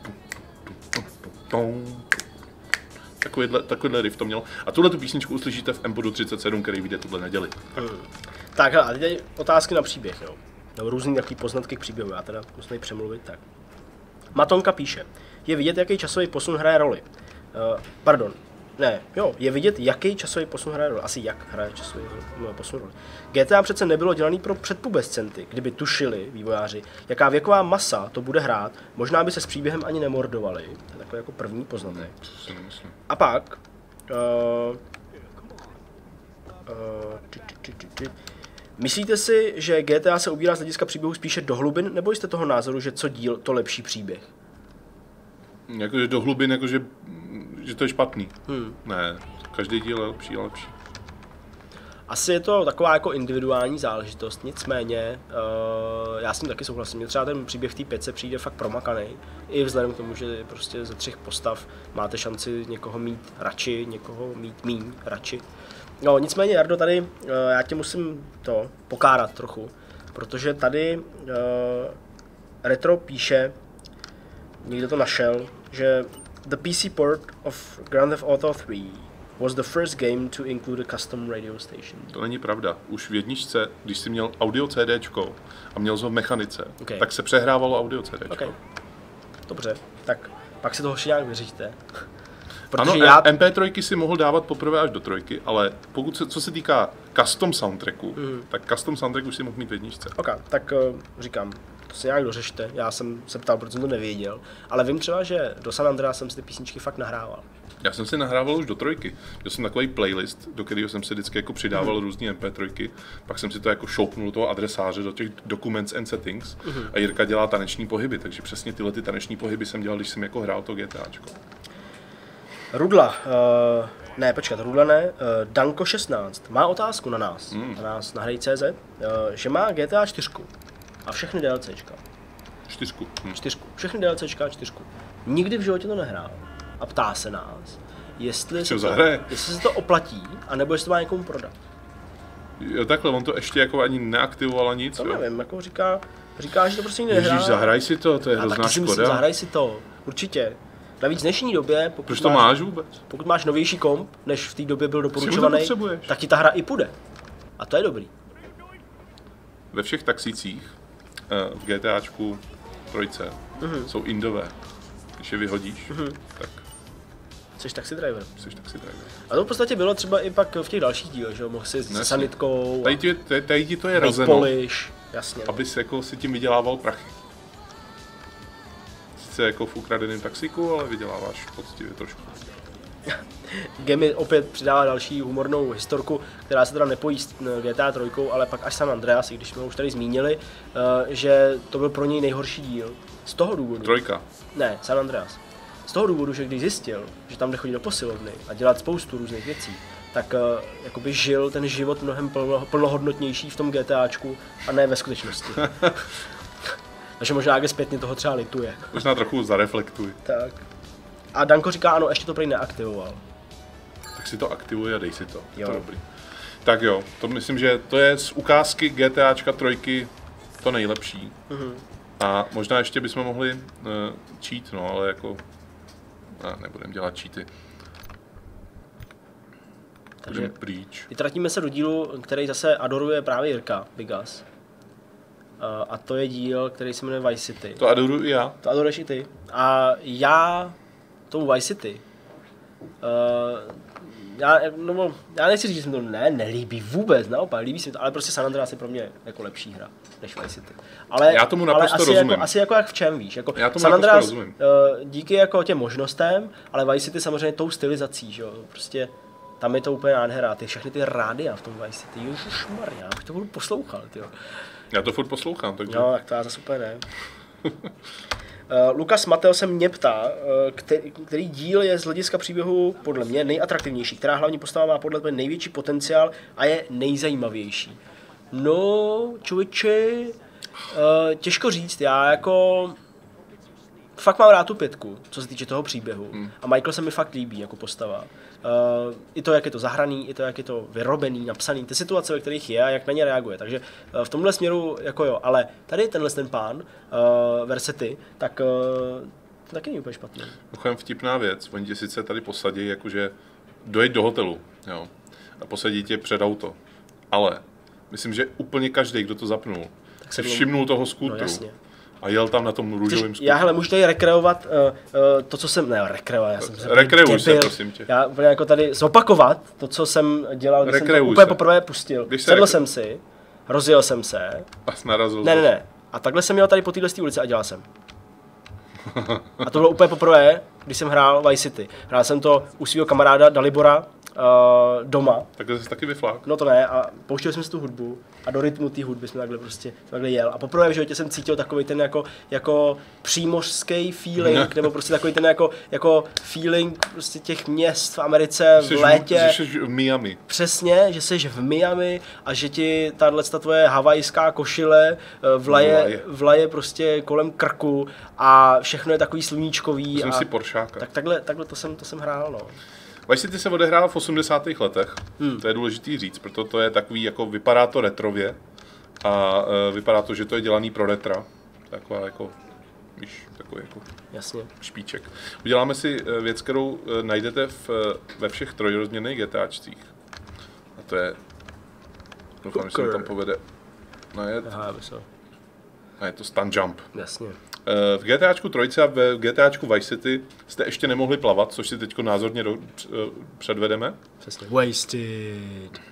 tong, takovýhle, takovýhle riff to měl. A tuhle tu písničku uslyšíte v M-podu třicet sedm, který vyjde tuhle neděli. Hmm. Tak a teď otázky na příběh, jo. Nebo různý takový poznatky k příběhu, já teda musím ji přemluvit, tak. Matonka píše, je vidět, jaký časový posun hraje roli. Uh, pardon, ne, jo, je vidět, jaký časový posun hraje roli. Asi jak hraje časový no, posun roli. G T A přece nebylo dělaný pro předpubescenty, kdyby tušili vývojáři, jaká věková masa to bude hrát, možná by se s příběhem ani nemordovali. To je takový jako první poznatek. A pak... Uh, uh, ty, ty, ty, ty. Myslíte si, že G T A se ubírá z hlediska příběhu spíše do hlubin, nebo jste toho názoru, že co díl, to lepší příběh? Jakože do hlubin, jakože že to je špatný. Hmm. Ne, každý díl je lepší a lepší. Asi je to taková jako individuální záležitost, nicméně uh, já s tím taky souhlasím. Mně třeba ten příběh v té pětce přijde fakt promakaný. I vzhledem k tomu, že prostě ze třech postav máte šanci někoho mít radši, někoho mít míň radši. No nicméně, Jardo, tady uh, já tě musím to pokárat trochu, protože tady uh, Retro píše, někdo to našel, že the P C port of Grand Theft Auto three was the first game to include a custom radio station. To není pravda. Už v jedničce, když jsi měl audio CDčko a měl ho v mechanice, okay. tak se přehrávalo audio CDčko. Okay. Dobře, tak pak si toho ještě nějak vyřiďte. Ano, já... M P tři si mohl dávat poprvé až do trojky, ale pokud se, co se týká custom soundtracku, mm. tak custom soundtrack už si mohl mít v jedničce. Ok, tak uh, říkám, to si nějak dořešte, já jsem se ptal, protože jsem to nevěděl, ale vím třeba, že do San Andreas jsem si ty písničky fakt nahrával. Já jsem si nahrával už do trojky. Měl jsem takový playlist, do kterého jsem si vždycky jako přidával mm. různý M P tři, pak jsem si to jako šoupnul do toho adresáře, do těch documents and settings mm. a Jirka dělá taneční pohyby, takže přesně tyhle ty taneční pohyby jsem dělal, když jsem jako hrál to GTAčko. Rudla, uh, ne, počkat, Rudla ne, uh, Danko šestnáct má otázku na nás, mm. na nás na hry tečka cé zet, uh, že má G T A čtyři a všechny DLCčka. Čtyřku. Hm. Čtyřku, všechny DLCčka a čtyřku. Nikdy v životě to nehrál a ptá se nás, jestli se, to, jestli se to oplatí, anebo jestli to má někomu prodat. Jo, takhle, on to ještě jako ani neaktivoval nic, to jo? nevím, jako říká, říká, že to prostě nehrál. Ježíš, zahraj si to, to je hrozná škoda. Si myslím, zahraj si to, určitě. Navíc v dnešní době, pokud, Proč to máš, máš vůbec? pokud máš novější komp, než v té době byl doporučovaný, tak ti ta hra i půjde. A to je dobrý. Ve všech taxících v GTAčku trojce uh-huh. jsou indové. Když je vyhodíš, uh-huh. tak... Jsi taxi driver. Jsi taxi driver. A to v podstatě bylo třeba i pak v těch dalších dílech, že jo? Mohl si s sanitkou. Tady ti, tady, tady ti to je razeno. Polish, jasně. Abys jako si tím vydělával prachy. Sice jako v ukradeném taxiku, ale vyděláváš poctivě trošku. Gemi opět přidává další humornou historku, která se teda nepojí s G T A tři, ale pak až San Andreas, i když jsme už tady zmínili, že to byl pro něj nejhorší díl. Z toho důvodu. Trojka. Ne, San Andreas. Z toho důvodu, že když zjistil, že tam jde chodit do posilovny a dělat spoustu různých věcí, tak uh, jakoby žil ten život mnohem plno, plnohodnotnější v tom GTAčku a ne ve skutečnosti. Takže možná jak zpětně toho třeba lituje. Možná trochu zareflektuj. Tak. A Danko říká, ano, ještě to prý neaktivoval. Tak si to aktivuje a dej si to. Je to dobrý. Tak jo, to myslím, že to je z ukázky GTAčka trojky to nejlepší. Mm-hmm. A možná ještě bychom mohli uh, cheat, no, ale jako... A nebudem dělat cheaty. Takže pryč. Vytratíme se do dílu, který zase adoruje právě Jirka Bigas. Uh, a to je díl, který se jmenuje Vice City. To adoruji i já. To adoruješ i ty. A já tomu Vice City uh, já, no, já nechci říct, že se mi to ne, nelíbí vůbec, naopak, líbí se mi to, ale prostě San Andreas je pro mě jako lepší hra než Vice City. Ale, já tomu naprosto ale asi rozumím. Jako, asi jako jak v čem, víš, jako já tomu San Andreas rozumím. díky jako těm možnostem, ale Vice City samozřejmě tou stylizací, že jo, prostě tam je to úplně nádhera, ty všechny ty rádia v tom Vice City, ježišmarja, já bych to budu poslouchal, tyjo. Já to furt poslouchám, takže... No, tak to já zase úplně ne. Uh, Lukas Mateo se mě ptá, uh, který, který díl je z hlediska příběhu podle mě nejatraktivnější, která hlavní postava má podle mě největší potenciál a je nejzajímavější. No, člověče, uh, těžko říct, já jako fakt mám rád tu pětku, co se týče toho příběhu. Hmm. A Michael se mi fakt líbí jako postava. Uh, I to, jak je to zahraný, i to, jak je to vyrobený, napsaný, ty situace, ve kterých je a jak na ně reaguje. Takže uh, v tomhle směru, jako jo, ale tady tenhle ten pán, uh, Versetti, tak uh, to taky není úplně špatný. Mimochodem vtipná věc, oni tě sice tady posadí, jakože dojď do hotelu, jo, a posadí tě před auto. Ale myslím, že úplně každý, kdo to zapnul, tak se všimnul toho skútru. No, a jel tam na tom růžovém skutku. Já hele, můžu tady rekreovat uh, uh, to, co jsem, ne, rekreovat, já jsem se Rekreuj se, prosím tě. Já úplně jako tady zopakovat to, co jsem dělal, když Rekreuj jsem to úplně se. poprvé pustil. Když Sedl rekre... jsem si, rozjel jsem se. A narazil Ne, ne, ne. A takhle jsem jel tady po téhle ulici a dělal jsem. A to bylo úplně poprvé, když jsem hrál Vice City. Hrál jsem to u svého kamaráda Dalibora uh, doma. Takhle jsi taky vyflák. No to ne, a pouštěl jsem si tu hudbu a do rytmu té hudby jsme takhle prostě takhle jel. A poprvé v životě jsem cítil takový ten jako, jako přímořský feeling, nebo prostě takový ten jako, jako feeling prostě těch měst v Americe v jsi létě. Jsi v Miami. Přesně, že jsi v Miami a že ti tahle tvoje havajská košile vlaje, vlaje prostě kolem krku a všechno je takový sluníčkový. Jsem a si Poršáka. Tak takhle, takhle to, jsem, to jsem hrál, no. Vice City se odehrál v osmdesátých letech, hmm. to je důležitý říct, proto to je takový, jako vypadá to retrově a e, vypadá to, že to je dělaný pro retra, taková jako, víš, takový jako Jasně. špiček. Uděláme si věc, kterou najdete v, ve všech trojrozměrných GTAčcích a to je, doufám, že se mi tam povede najet, Aha, a je to stunt jump. Jasně. V GTAčku trojce a v GTAčku Vice City jste ještě nemohli plavat, což si teď názorně do, předvedeme. Přesně. Wasted.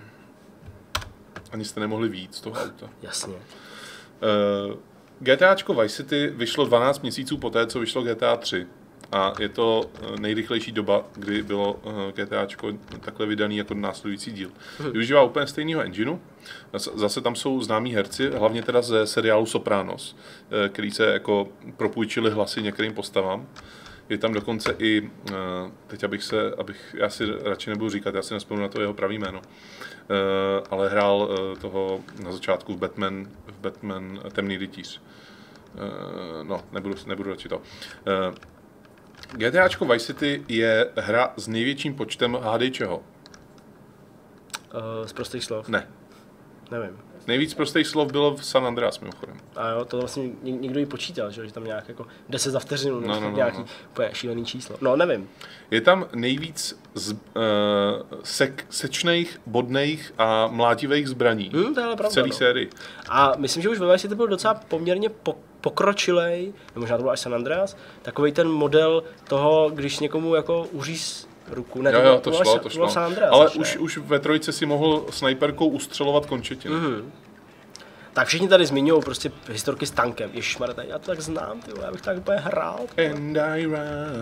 Ani jste nemohli vyjít z toho auta. Jasně. Uh, GTAčko Vice City vyšlo dvanáct měsíců poté, co vyšlo G T A tři. A je to nejrychlejší doba, kdy bylo GTAčko takhle vydaný jako následující díl. Využívá úplně stejného engineu. Zase tam jsou známí herci, hlavně teda ze seriálu Sopranos, který se jako propůjčili hlasy některým postavám. Je tam dokonce i, teď abych se, abych, já si radši nebudu říkat, já si nespomenu na to jeho pravý jméno, ale hrál toho na začátku v Batman, v Batman Temný rytíř. No, nebudu, nebudu radši to. GTAčko Vice City je hra s největším počtem hádej čeho? Uh, z prostých slov? Ne. Nevím. Nejvíc prostých slov bylo v San Andreas mimochodem. A jo, to vlastně někdo ji počítal, že tam nějak jako deset za vteřinu, no, no, nějaký no. úplně šílený číslo. No, nevím. Je tam nejvíc z, uh, sek, sečných, bodných a mlátivých zbraní hmm, to je pravda, v celé no. sérii. A myslím, že už ve Vice City byl docela poměrně po, pokročilej, možná to byl až San Andreas, takový ten model toho, když někomu jako uříz ruku. Ne, jo, to, jo, bylo, to, to, šlo, bylo, to šlo. šlo. Andreas, ale ne? už, už ve trojce si mohl snajperkou ustřelovat končetiny. Mm-hmm. Tak všichni tady zmiňují prostě historky s tankem. Ježišmarja, já to tak znám, ty vole, já bych tak úplně hrál. And I run,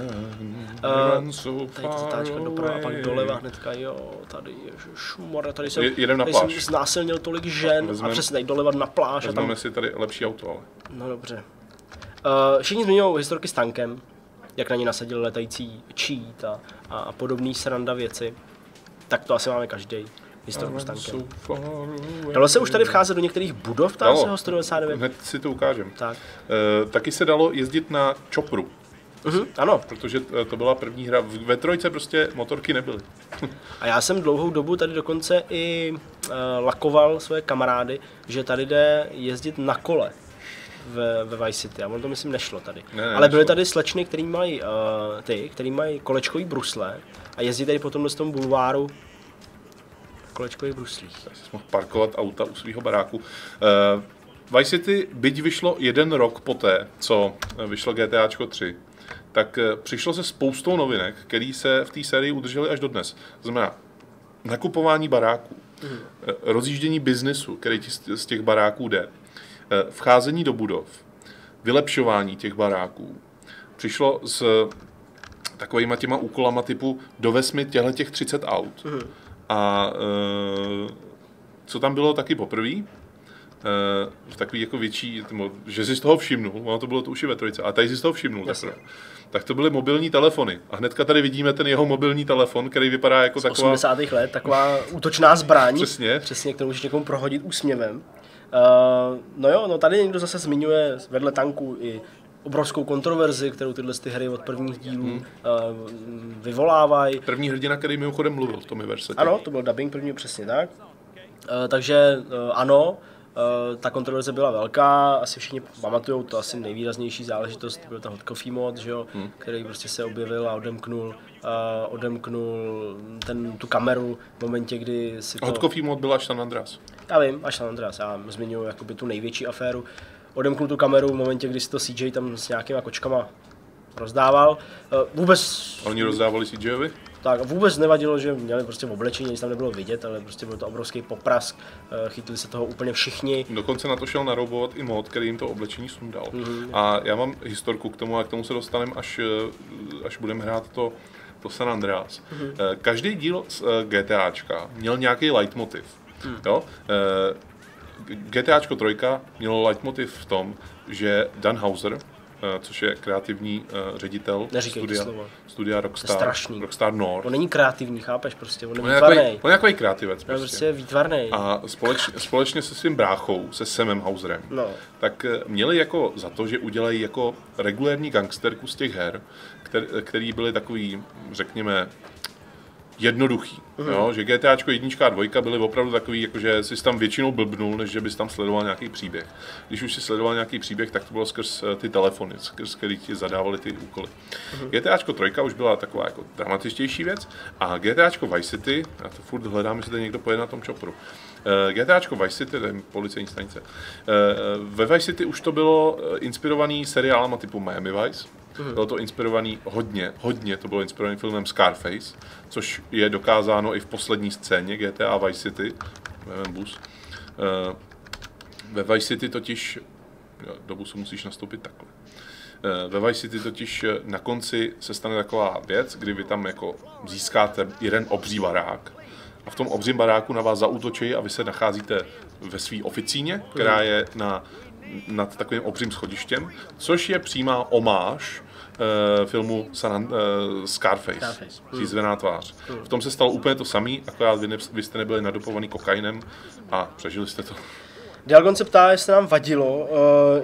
uh, run so tady to zatáčka doprava a pak doleva hnedka, jo, tady ježišmarja, tady jsem, Jedem na tady pláž. jsem znásilnil tolik žen Vezmem, a přesně tady doleva na pláž. Vezmeme tam... si tady lepší auto, ale. No dobře. Uh, všichni zmiňují historky s tankem, jak na ně nasadili letající cheat a, a podobné sranda věci. Tak to asi máme každý. Historku s tankem. Dalo se už tady vcházet do některých budov, tam se ho sto devadesát devět? Hned si to ukážem. Tak. E, taky se dalo jezdit na chopperu. Uh-huh, ano. Protože to byla první hra. Ve trojce prostě motorky nebyly. A já jsem dlouhou dobu tady dokonce i uh, lakoval své kamarády, že tady jde jezdit na kole ve, ve Vice City. A ono to myslím nešlo tady. Ne, ne, Ale byly nešlo. tady slečny, který mají uh, ty, který mají kolečkový brusle a jezdí tady po tomhle tom bulváru kolečkových bruslích. Já jsem mohl parkovat auta u svého baráku. Uh, Vice City, byť vyšlo jeden rok poté, co vyšlo GTAčko tři, tak uh, přišlo se spoustou novinek, které se v té sérii udržely až dodnes. Znamená, nakupování baráků, mm. rozjíždění biznesu, který z těch baráků jde, vcházení do budov, vylepšování těch baráků. Přišlo s takovýma těma úkolama typu dovez mi těchto těch třicet aut. Mm. A e, co tam bylo taky poprvé, e, v takový jako větší, že si z toho všimnul, ono to bylo to už i ve trojce, a tady si z toho všimnul. Tak to byly mobilní telefony. A hnedka tady vidíme ten jeho mobilní telefon, který vypadá jako z taková... osmdesátých let, taková útočná zbraň. Přesně. Přesně, kterou můžeš někomu prohodit úsměvem. Uh, no jo, no tady někdo zase zmiňuje vedle tanku i obrovskou kontroverzi, kterou tyhle ty hry od prvních dílů hmm. uh, vyvolávají. První hrdina, který mimochodem mluvil v tom Versetě. Ano, to byl dubbing první, přesně tak. Uh, takže uh, ano, Uh, ta kontroverze byla velká, asi všichni pamatujou, to asi nejvýraznější záležitost, byl ten hot coffee mod, že jo, hmm. který prostě se objevil a odemknul, uh, odemknul ten, tu kameru v momentě, kdy si to... Hot coffee mod byl až San Andreas. Já vím, až San Andreas, já zmiňuji jakoby tu největší aféru. Odemknul tu kameru v momentě, kdy si to C J tam s nějakýma kočkama rozdával. Uh, vůbec... A oni rozdávali C J ovi? Tak vůbec nevadilo, že měli prostě v oblečení, nic tam nebylo vidět, ale prostě byl to obrovský poprask, chytili se toho úplně všichni. Dokonce na to šel naroubovat i mod, který jim to oblečení sundal. Mm-hmm. A já mám historku k tomu a k tomu se dostaneme, až, až budeme hrát to, to San Andreas. Mm-hmm. Každý díl z GTAčka měl nějaký leitmotiv. Mm. Jo? GTAčko tři mělo leitmotiv v tom, že Dan Houser, což je kreativní uh, ředitel studia, studia Rockstar, Rockstar North. On není kreativní, chápeš prostě, on je on výtvarný. On je takový kreativec prostě. On je prostě výtvarný. A společně, společně se svým bráchou, se Samem Houserem, no. tak měli jako za to, že udělají jako regulérní gangsterku z těch her, který, který byly takový, řekněme, jednoduchý, mm. jo? Že GTAčko jednička a dvojka byly opravdu takový, jakože jsi tam většinou blbnul, než že bys tam sledoval nějaký příběh. Když už si sledoval nějaký příběh, tak to bylo skrz ty telefony, skrz který ti zadávali ty úkoly. Mm. GTAčko tři už byla taková jako dramatičtější věc a GTAčko Vice City, já to furt hledám, jestli to někdo pojede na tom chopperu. Uh, GTAčko Vice City, to je policejní stanice. Uh, ve Vice City už to bylo inspirovaný seriálama typu Miami Vice. Mm. Bylo to inspirovaný hodně, hodně to bylo inspirovaný filmem Scarface, což je dokázáno i v poslední scéně G T A Vice City. Bus. Uh, ve Vice City totiž, jo, do busu musíš nastoupit takhle. Uh, ve Vice City totiž na konci se stane taková věc, kdy vy tam jako získáte jeden obří barák. A v tom obřím baráku na vás zaútočí a vy se nacházíte ve své oficíně, která je na, nad takovým obřím schodištěm, což je přímá omáž uh, filmu San, uh, Scarface, Scarface. Zízvená tvář. Mm. V tom se stalo úplně to samé, akorát vy, ne, vy jste nebyli nadopovaný kokainem a přežili jste to. Dialgon se ptá, jestli nám vadilo, uh,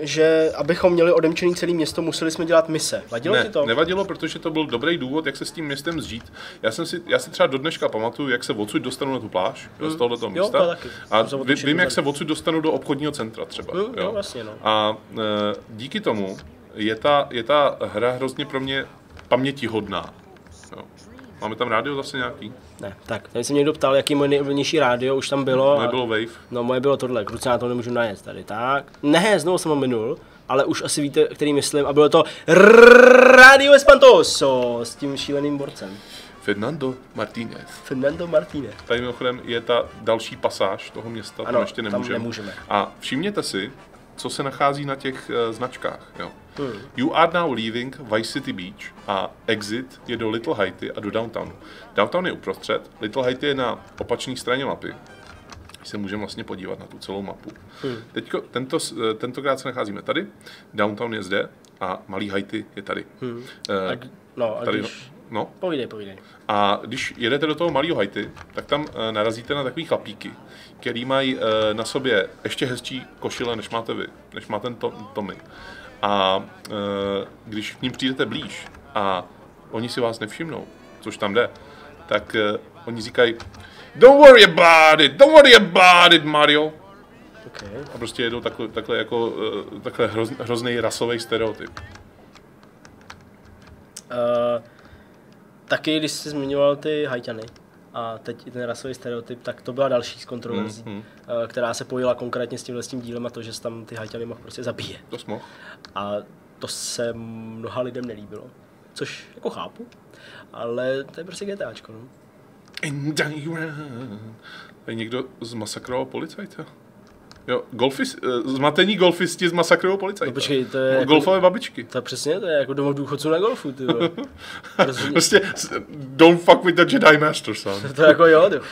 že abychom měli odemčený celé město, museli jsme dělat mise. Vadilo ne, ti to? Nevadilo, protože to byl dobrý důvod, jak se s tím městem zžít. Já, jsem si, já si třeba do dneška pamatuju, jak se odsud dostanu na tu pláž, mm. z tohoto města. Jo, to taky. A vím, vím jak se odsud dostanu do obchodního centra třeba. Mm, jo. Jo, vlastně, no. A uh, díky tomu je ta, je ta hra hrozně pro mě pamětihodná. Jo. Máme tam rádio zase nějaký? Ne, tak, tady se mě někdo ptal, jaký moje nejoblíbenější rádio už tam bylo. Moje bylo Wave. No moje bylo tohle, kruce na to nemůžu najet tady, tak. Ne, znovu jsem ho minul, ale už asi víte, který myslím, a bylo to Radio Espantoso s tím šíleným borcem. Fernando Martínez. Fernando Martínez. Tady mimochodem je ta další pasáž toho města, ano, tam ještě nemůžeme. Tam nemůžeme. A všimněte si, co se nachází na těch uh, značkách. Jo. Hmm. You are now leaving Vice City Beach a exit je do Little Haiti a do Downtownu. Downtown je uprostřed, Little Haiti je na opačné straně mapy. Se můžeme vlastně podívat na tu celou mapu. Hmm. Teďko, tento, tentokrát se nacházíme tady, Downtown je zde a malý Haiti je tady. Hmm. Uh, a, no, a tady když... no. Povídej, povídej. A když jedete do toho malého Haiti, tak tam uh, narazíte na takový chlapíky, který mají uh, na sobě ještě hezčí košile, než máte vy, než má ten to, Tommy. A uh, když k ním přijdete blíž a oni si vás nevšimnou, což tam jde, tak uh, oni říkají Don't worry about it, don't worry about it, Mario. Okay. A prostě jedou takhle, takhle jako uh, takhle hroz, hrozný rasový stereotyp. Uh, taky, když jsi zmiňoval ty Haitiany a teď i ten rasový stereotyp, tak to byla další z kontroverzí, mm, mm. Uh, která se pojila konkrétně s tímhle s tím dílem a to, že se tam ty Haitiany mohl prostě zabíjet. To jsme. A to se mnoha lidem nelíbilo, což jako chápu, ale to je prostě GTAčko, no. Tady někdo zmasakroval policajta? Jo, golfis, zmatení golfisti zmasakroval policajta. No počkej, to je... Golfové jako, babičky. To je přesně, to je jako domov důchodců na golfu, ty vole. Prostě, don't fuck with the Jedi Master, son. To je jako jo, ty.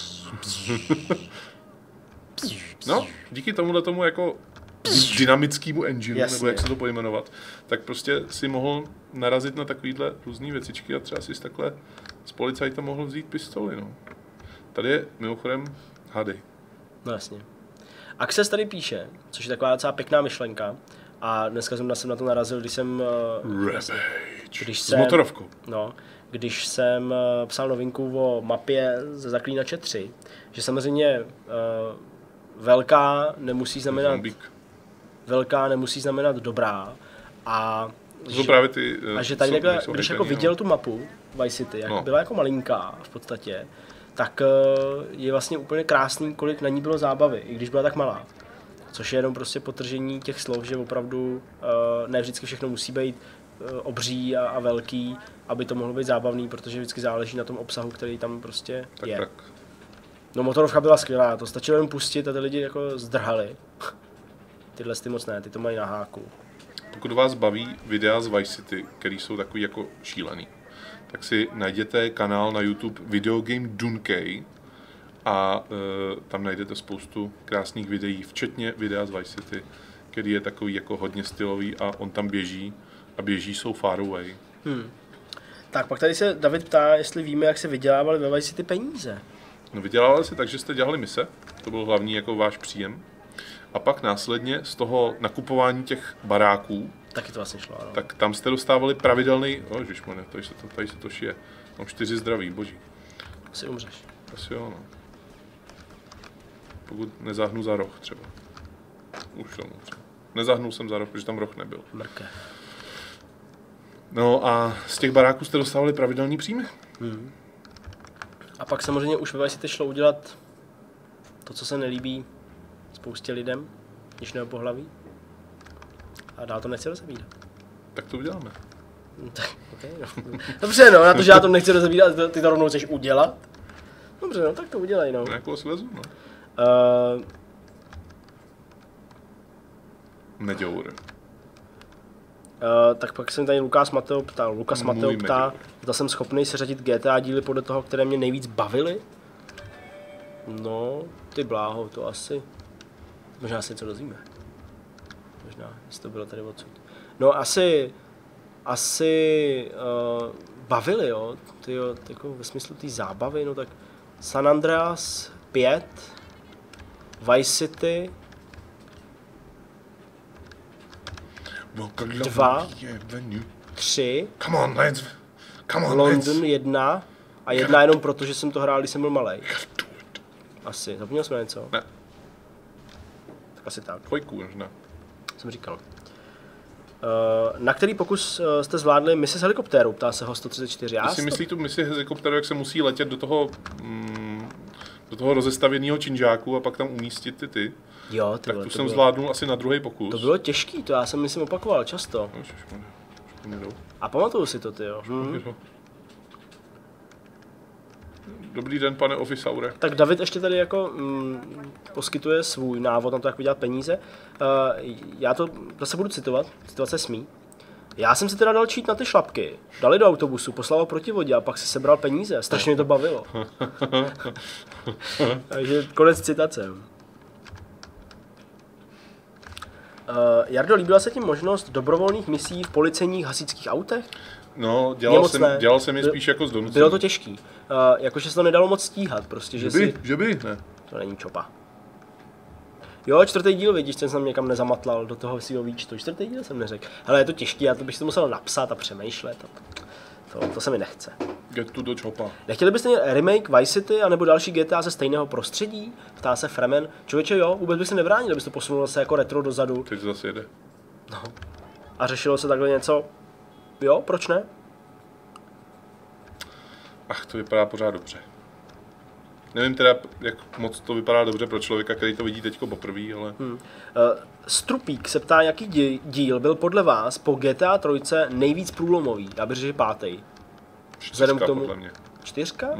No, díky tomuhle tomu jako dynamickému engineu, Jasně. nebo jak se to pojmenovat, tak prostě si mohl narazit na takovýhle různý věcičky a třeba si takhle z policajta mohl vzít pistoli, no. Tady je mimochodem hady. No jasně. Access tady píše, což je taková docela pěkná myšlenka. A dneska jsem, jsem na to narazil, když jsem... Vlastně, když jsem s motorovkou. No, když jsem uh, psal novinku o mapě ze Zaklínače tři, že samozřejmě uh, velká nemusí znamenat... Zombík. Velká nemusí znamenat dobrá. A To jsou právě ty... A že tady takhle, když jako no. viděl tu mapu Vice City, jak no. byla jako malinká v podstatě, tak je vlastně úplně krásný, kolik na ní bylo zábavy, i když byla tak malá. Což je jenom prostě potržení těch slov, že opravdu ne vždycky všechno musí být obří a, a velký, aby to mohlo být zábavný, protože vždycky záleží na tom obsahu, který tam prostě tak, je. Tak. No motorovka byla skvělá, to stačilo jen pustit a ty lidi jako zdrhali. Tyhle ty moc ne, ty to mají na háku. Pokud vás baví videa z Vice City, který jsou takový jako šílený, tak si najděte kanál na YouTube Video Game Dunkey a e, tam najdete spoustu krásných videí, včetně videa z Vice City, který je takový jako hodně stylový a on tam běží a běží jsou far away. Hmm. Tak pak tady se David ptá, jestli víme, jak se vydělávali ve Vice City peníze. No vydělávali se tak, že jste dělali mise, to byl hlavní jako váš příjem. A pak následně z toho nakupování těch baráků, taky to vlastně šlo, ano. Tak tam jste dostávali pravidelný, oh, ježišmane, tady se to, tady se to šije, mám čtyři zdraví, boží. Asi umřeš. Asi jo, no. Pokud nezahnu za roh třeba. Už jsem umřel. Nezahnul jsem za roh, protože tam roh nebyl. Mrke. No a z těch baráků jste dostávali pravidelný příjmy. Hmm. A pak samozřejmě už ve Vice City šlo udělat to, co se nelíbí spoustě lidem, dnešného pohlaví. A dál to nechci rozebírat. Tak to uděláme. Tak, okay, no. Dobře, no, na to, že já to nechci rozebírat, ty to rovnou chceš udělat. Dobře, no, tak to udělej, no. Nějakou slezu, no. Uh, Meďour. Uh, tak pak jsem tady Lukáš Mateo ptal, Lukas Mateo ptá, zda jsem schopný seřadit G T A díly podle toho, které mě nejvíc bavily. No, ty bláho, to asi, možná si něco dozvíme. Možná, jestli to bylo tady odsud. No asi, asi uh, bavily, jo, ty jo, jako ve smyslu té zábavy, no tak San Andreas pět, Vice City, dva, tři, Come on, let's, come on, London let's. jedna a jedna jenom proto, že jsem to hrál, když jsem byl malej. Asi, zapomněl jsme něco? Ne. Tak asi tak. Dvojku možná. Jsem říkal. Uh, na který pokus uh, jste zvládli misi s helikoptérou, ptá se ho sto třicet čtyři. Já Když si to... myslí tu misi helikopteru, jak se musí letět do toho, mm, do toho rozestavěného činžáku a pak tam umístit ty ty, Jo, ty tak vole, tu to jsem bylo... zvládnul asi na druhý pokus. To bylo těžký, to já jsem myslím opakoval často. No, A pamatuju si to, ty jo. Hmm. Dobrý den, pane Ofisaure. Tak David ještě tady jako mm, poskytuje svůj návod na to, jak vydělat peníze. Uh, já to zase budu citovat, citovat se smí. Já jsem si teda dal čít na ty šlapky, dali do autobusu, poslal ho proti vodě a pak si sebral peníze. Strašně mě to bavilo. Takže konec citace. Uh, Jardo, líbila se ti možnost dobrovolných misí v policejních hasičských autech? No, dělal jsem, ne. dělal jsem je spíš jako z donucení. Bylo to těžký. Uh, jakože se to nedalo moc stíhat, prostě, že, Že by, si... že by, ne. To není čopa. Jo, čtvrtý díl, vidíš, ten jsem někam nezamatlal do toho svého výčtu. Čtvrtý díl jsem neřekl. Hele, je to těžký, já to bych si to musel napsat a přemýšlet. A to, to, to se mi nechce. Get to the chopa. Nechtěli byste remake Vice City anebo další G T A ze stejného prostředí? Ptá se Fremen. Člověče, jo, vůbec by se nebránil, abys to posunul se jako retro dozadu. Teď zase jede. No. A řešilo se takhle něco? Jo, proč ne? Ach, to vypadá pořád dobře. Nevím teda, jak moc to vypadá dobře pro člověka, který to vidí teďko poprvé, ale... Hmm. Uh, Strupík se ptá, jaký díl byl podle vás po G T A tři nejvíc průlomový? Já bych řekl, že pátý. Vzhledem k tomu... podle mě. Čtyřka? Hmm.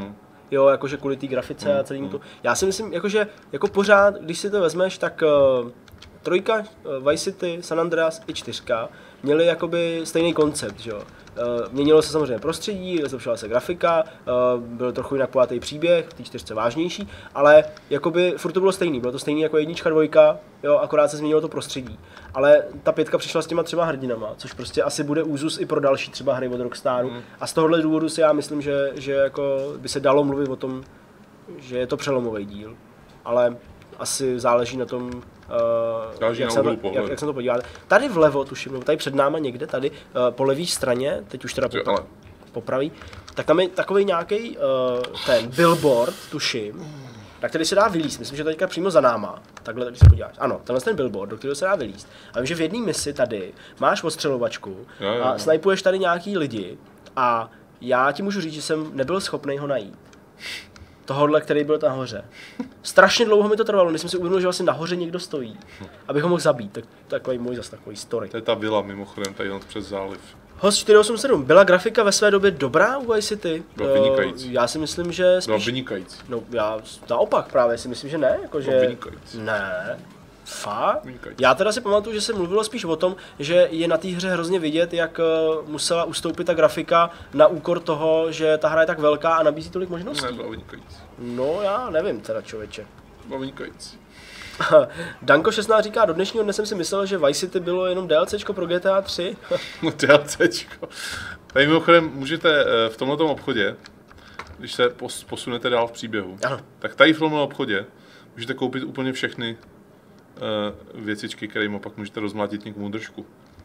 jo, jakože kvůli té grafice a celému to. Já si myslím, jakože jako pořád, když si to vezmeš, tak uh, trojka, uh, Vice City, San Andreas i čtyřka měli jakoby stejný koncept, že jo. Uh, měnilo se samozřejmě prostředí, zlepšovala se grafika, uh, byl trochu jinak pojatý příběh, v té čtyřce vážnější, ale jakoby furt to bylo stejný, bylo to stejný jako jednička, dvojka, jo, akorát se změnilo to prostředí. Ale ta pětka přišla s těma třema hrdinama, což prostě asi bude úzus i pro další třeba hry od Rockstaru. Mm. A z tohohle důvodu si já myslím, že, že jako by se dalo mluvit o tom, že je to přelomový díl. Ale asi záleží na tom, uh, jak, se to, jak, jak se to podíváte. Tady vlevo, tuším, nebo tady před náma někde, tady uh, po levé straně, teď už teda po, ale... popraví, tak tam je takový nějaký uh, ten billboard, tuším, na který se dá vylíst. Myslím, že teďka přímo za náma. Takhle, když se podíváš. Ano, tenhle ten billboard, do kterého se dá vylíst. A vím, že v jedné misi tady máš ostřelovačku jo, jo, a snajpuješ tady nějaký lidi a já ti můžu říct, že jsem nebyl schopný ho najít. Tohodle, který byl nahoře. Strašně dlouho mi to trvalo, než jsem si uvědomil, že vlastně nahoře někdo stojí, abych ho mohl zabít. Tak, takový můj zase takový story. To je ta vila mimochodem, tady přes záliv. Host čtyři osm sedm, byla grafika ve své době dobrá u Vice City? Byla vynikající. Já si myslím, že spíš... Byla vynikající. No já naopak právě si myslím, že ne. Jako, že... Byla vynikající. Ne. Fakt? Vynikající. Já teda si pamatuju, že se mluvilo spíš o tom, že je na té hře hrozně vidět, jak uh, musela ustoupit ta grafika na úkor toho, že ta hra je tak velká a nabízí tolik možností. Ne, byla vynikající. No já nevím teda, člověče. Byla vynikající. Danko šestnáct říká, do dnešního dne jsem si myslel, že Vice City bylo jenom DLCčko pro G T A tři. No DLCčko. Tady mimochodem můžete v tomhletom obchodě, když se posunete dál v příběhu, ano. tak tady v tomhle obchodě můžete koupit úplně všechny uh, věcičky, kterými pak můžete rozmlátit někomu držku.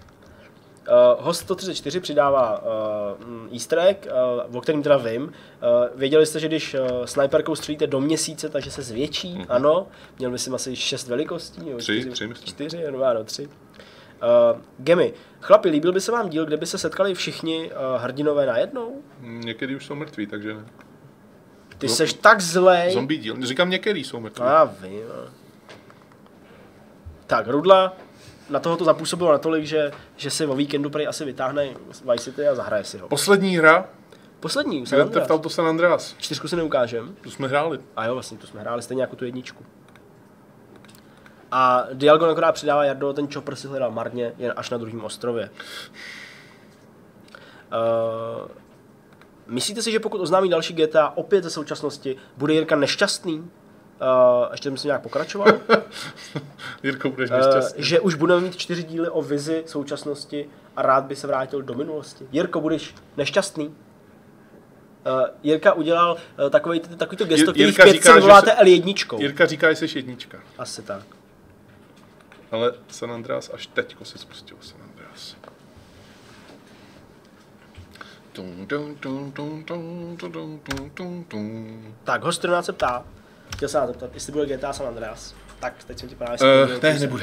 Uh, Host sto třicet čtyři přidává uh, easter egg, uh, o kterým teda vím. Uh, věděli jste, že když uh, sniperkou střílíte do měsíce, takže se zvětší? Mm-hmm. Ano. Měl myslím asi šest velikostí. Jo, tři, čtyři, tři myslím. Čtyři, no, ano, tři. Uh, Gemy, chlapi, líbil by se vám díl, kde by se setkali všichni uh, hrdinové najednou? Někdy už jsou mrtví, takže ne. Ty seš tak zlej. Zombie díl. Říkám, některý jsou mrtví. Já vím. Tak, Rudla na toho to zapůsobilo natolik, že, že si o víkendu prej asi vytáhne Vice City a zahraje si ho. Poslední hra. Poslední, San Andreas. V auto San Andreas. Čtyřku si neukážem. Tu jsme hráli. A jo, vlastně tu jsme hráli stejně jako tu jedničku. A Dialgon akorát přidává, Jardo, ten chopper si hledal marně, jen až na druhém ostrově. Uh, myslíte si, že pokud oznámí další G T A opět ze současnosti, bude Jirka nešťastný? Uh, ještě myslím nějak pokračoval. Jirko, budeš nešťastný. Uh, že už budeme mít čtyři díly o vizi současnosti a rád by se vrátil do minulosti. Jirko, budeš nešťastný? Uh, Jirka udělal uh, takový, takový to gesto, který v pětce vyvoláte L jedna. Jirka říká, že jsi jednička. Asi tak. Ale San Andreas až teďko se spustil San Andreas. Tak, host čtrnáct se ptá, chtěl se na to ptat, jestli bude G T A San Andreas. Tak, teď jsem ti právě uh, Ne, nebude.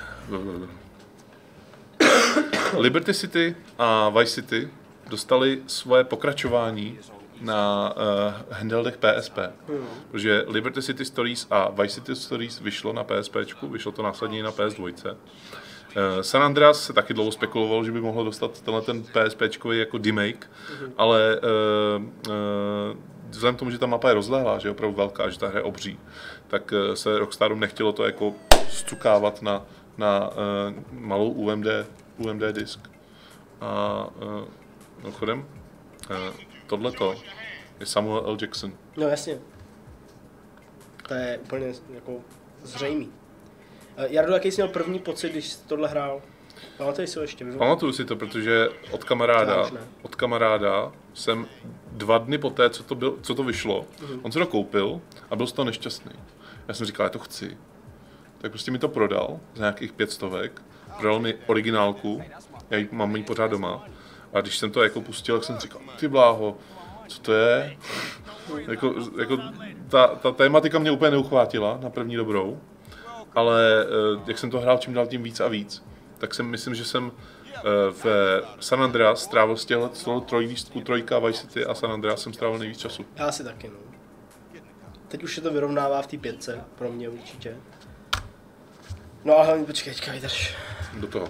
Liberty City a Vice City dostali svoje pokračování na uh, handheldech P S P. Hmm. Protože Liberty City Stories a Vice City Stories vyšlo na PSPčku, vyšlo to následně na P S dva. Uh, San Andreas se taky dlouho spekuloval, že by mohlo dostat tenhle ten PSPčkový jako remake, hmm. ale uh, uh, vzhledem k tomu, že ta mapa je rozlehlá, že je opravdu velká, že ta hra je obří, tak uh, se Rockstarům nechtělo to jako strukávat na, na uh, malou U M D, U M D disk. A uh, no chodem, uh, tohleto je Samuel L. Jackson. No jasně. To je úplně jako zřejmý. Jardo, jaký jsi měl první pocit, když jsi tohle hrál? Pamatuješ si ho ještě? Pamatuju si to, protože od kamaráda, od kamaráda jsem dva dny poté, co to, byl, co to vyšlo, mm-hmm. on se to koupil a byl z toho nešťastný. Já jsem říkal, já to chci. Tak prostě mi to prodal za nějakých pět stovek. Prodal mi originálku, já ji mám ji pořád doma. A když jsem to jako pustil, tak jsem říkal, ty bláho, co to je? jako, jako ta, ta tématika mě úplně neuchvátila na první dobrou, ale jak jsem to hrál čím dál tím víc a víc, tak jsem myslím, že jsem v San Andreas strávil z těchto trojlístků, trojka, Vice City a San Andreas jsem strávil nejvíc času. Já si taky, no. Teď už se to vyrovnává v té pětce, pro mě určitě. No a hlavně počkej, teďka vydrž. Do toho.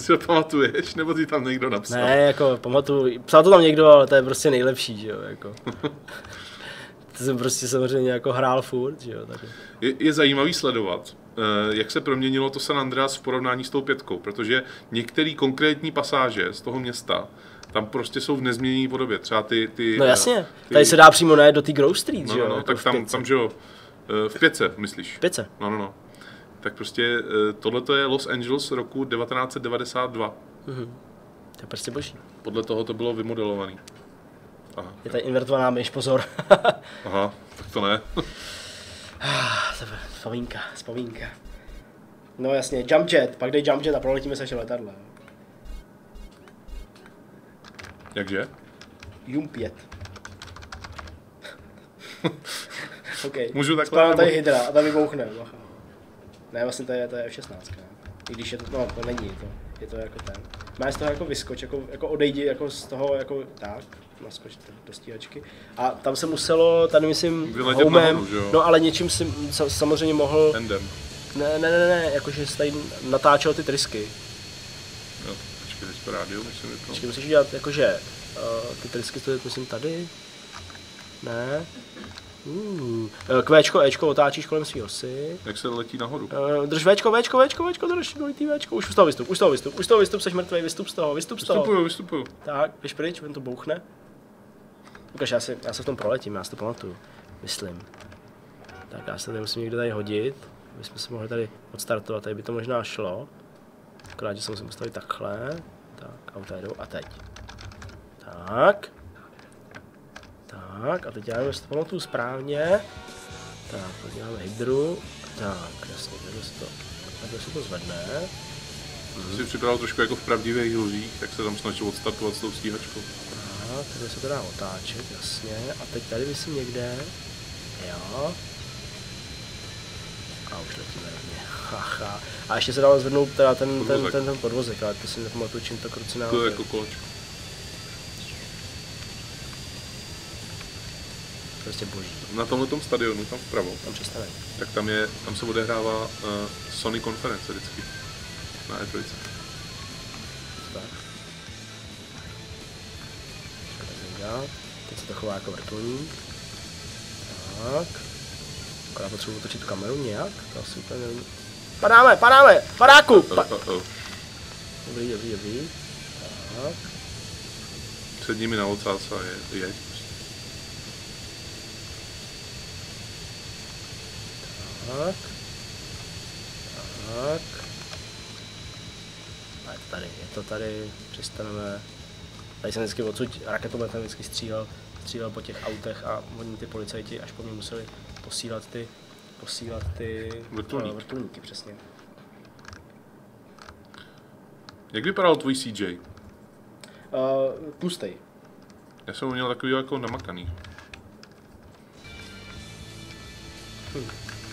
si ho pamatuješ, nebo ty tam někdo napsal? Ne, jako pamatuju, psal to tam někdo, ale to je prostě nejlepší, že jo, jako. To jsem prostě samozřejmě jako hrál furt, že jo, tak. Je, je zajímavý sledovat, jak se proměnilo to San Andreas v porovnání s tou pětkou, protože některé konkrétní pasáže z toho města tam prostě jsou v nezměněné podobě, třeba ty... ty no jasně, ty... tady se dá přímo najet do té Grove Street, no, že jo, no, jako tak tam, tam, že jo, v pětce, myslíš? V pětce. No, no, no. Tak prostě tohleto je Los Angeles roku devatenáct set devadesát dva. Mhm. To je prostě boží. Podle toho to bylo vymodelovaný. Aha. Je tady invertovaná myš, pozor. Aha, tak to ne. Vzpomínka, vzpomínka. No jasně, jump jet, pak dej jump jet a proletíme se ještě letadle. Jakže? Jump jet. OK. Můžu takhle? Spávám tady hydra a tady vybouchne. Ne, vlastně to je, to je F šestnáct. Ne? I když je to, no to není, je to, je to jako ten. Máš z toho jako vyskoč, jako, jako odejdi jako z toho, jako tak, naskoč do stíhačky. A tam se muselo, tady myslím, vyletět homem, nahoru, že jo? No ale něčím si samozřejmě mohl... Endem. Ne, ne, ne, ne, jakože jsi tady natáčel ty trysky. Jo, počkej, teď to rádio, myslím vypnout. Počkej, musíš udělat jakože, uh, ty trysky to je, myslím, tady. Ne. Uh. Kvéčko, Ečko otáčíš kolem svý osy. Jak se letí nahoru? Uh, drž Véčko, Véčko, Véčko, Véčko, drž dvojitý Véčko. Už z toho vystup, už z toho vystup, už z toho vystup, seš mrtvej, vystup z toho, vystup z toho. Vystupuju, vystupuju. Tak, běž pryč, ven to bouchne. Ukaž, já, si, já se v tom proletím, já si to pamatuju, myslím. Tak já se tady musím někde tady hodit, aby jsme se mohli tady odstartovat, tady by to možná šlo. Akorát, že se musím postavit takhle. Tak, auta jedou a teď. Tak. Tak, a teď já si to pamatuju správně. Tak, podíváme hydru. Tak, jasně, takhle se to, takhle se to zvedne. Hmm. Jsi připravil trošku jako v pravdivých luzích, jak se tam snažil odstartovat s tou stíhačkou. Tak, takhle se to dá otáčet, jasně. A teď tady myslím někde. Jo. A už letíme rovně. Haha. A ještě se dalo zvednout teda ten, ten, ten, ten podvozek, ale to si nepamatuju, čím to krucinále. To je jako kolečko. Prostě boží. Na tomhletom stadionu, tam vpravo, tam přestane. Tak tam, je, tam se odehrává uh, Sony konference vždycky. Na E tři. Tak. Tak, teď se to chová jako vrtulník. Tak. Akorát potřebuji otočit tu kameru nějak, to asi úplně nevím. Padáme, padáme, padáku! Pa... Oh, oh, oh. Dobrý, dobrý, dobrý. Tak. Před nimi na ocása je jeď. Tak. Tak. A je to tady, je to tady, přistaneme. Tady jsem vždycky odsud raketometem vždycky střílel, střílel po těch autech a oni ty policajti až po mě museli posílat ty, posílat ty vrtulníky. Uh, vrtulníky, přesně. Jak vypadal tvůj C J? Uh, tlustej. Já jsem ho měl takový jako namakaný. Hm.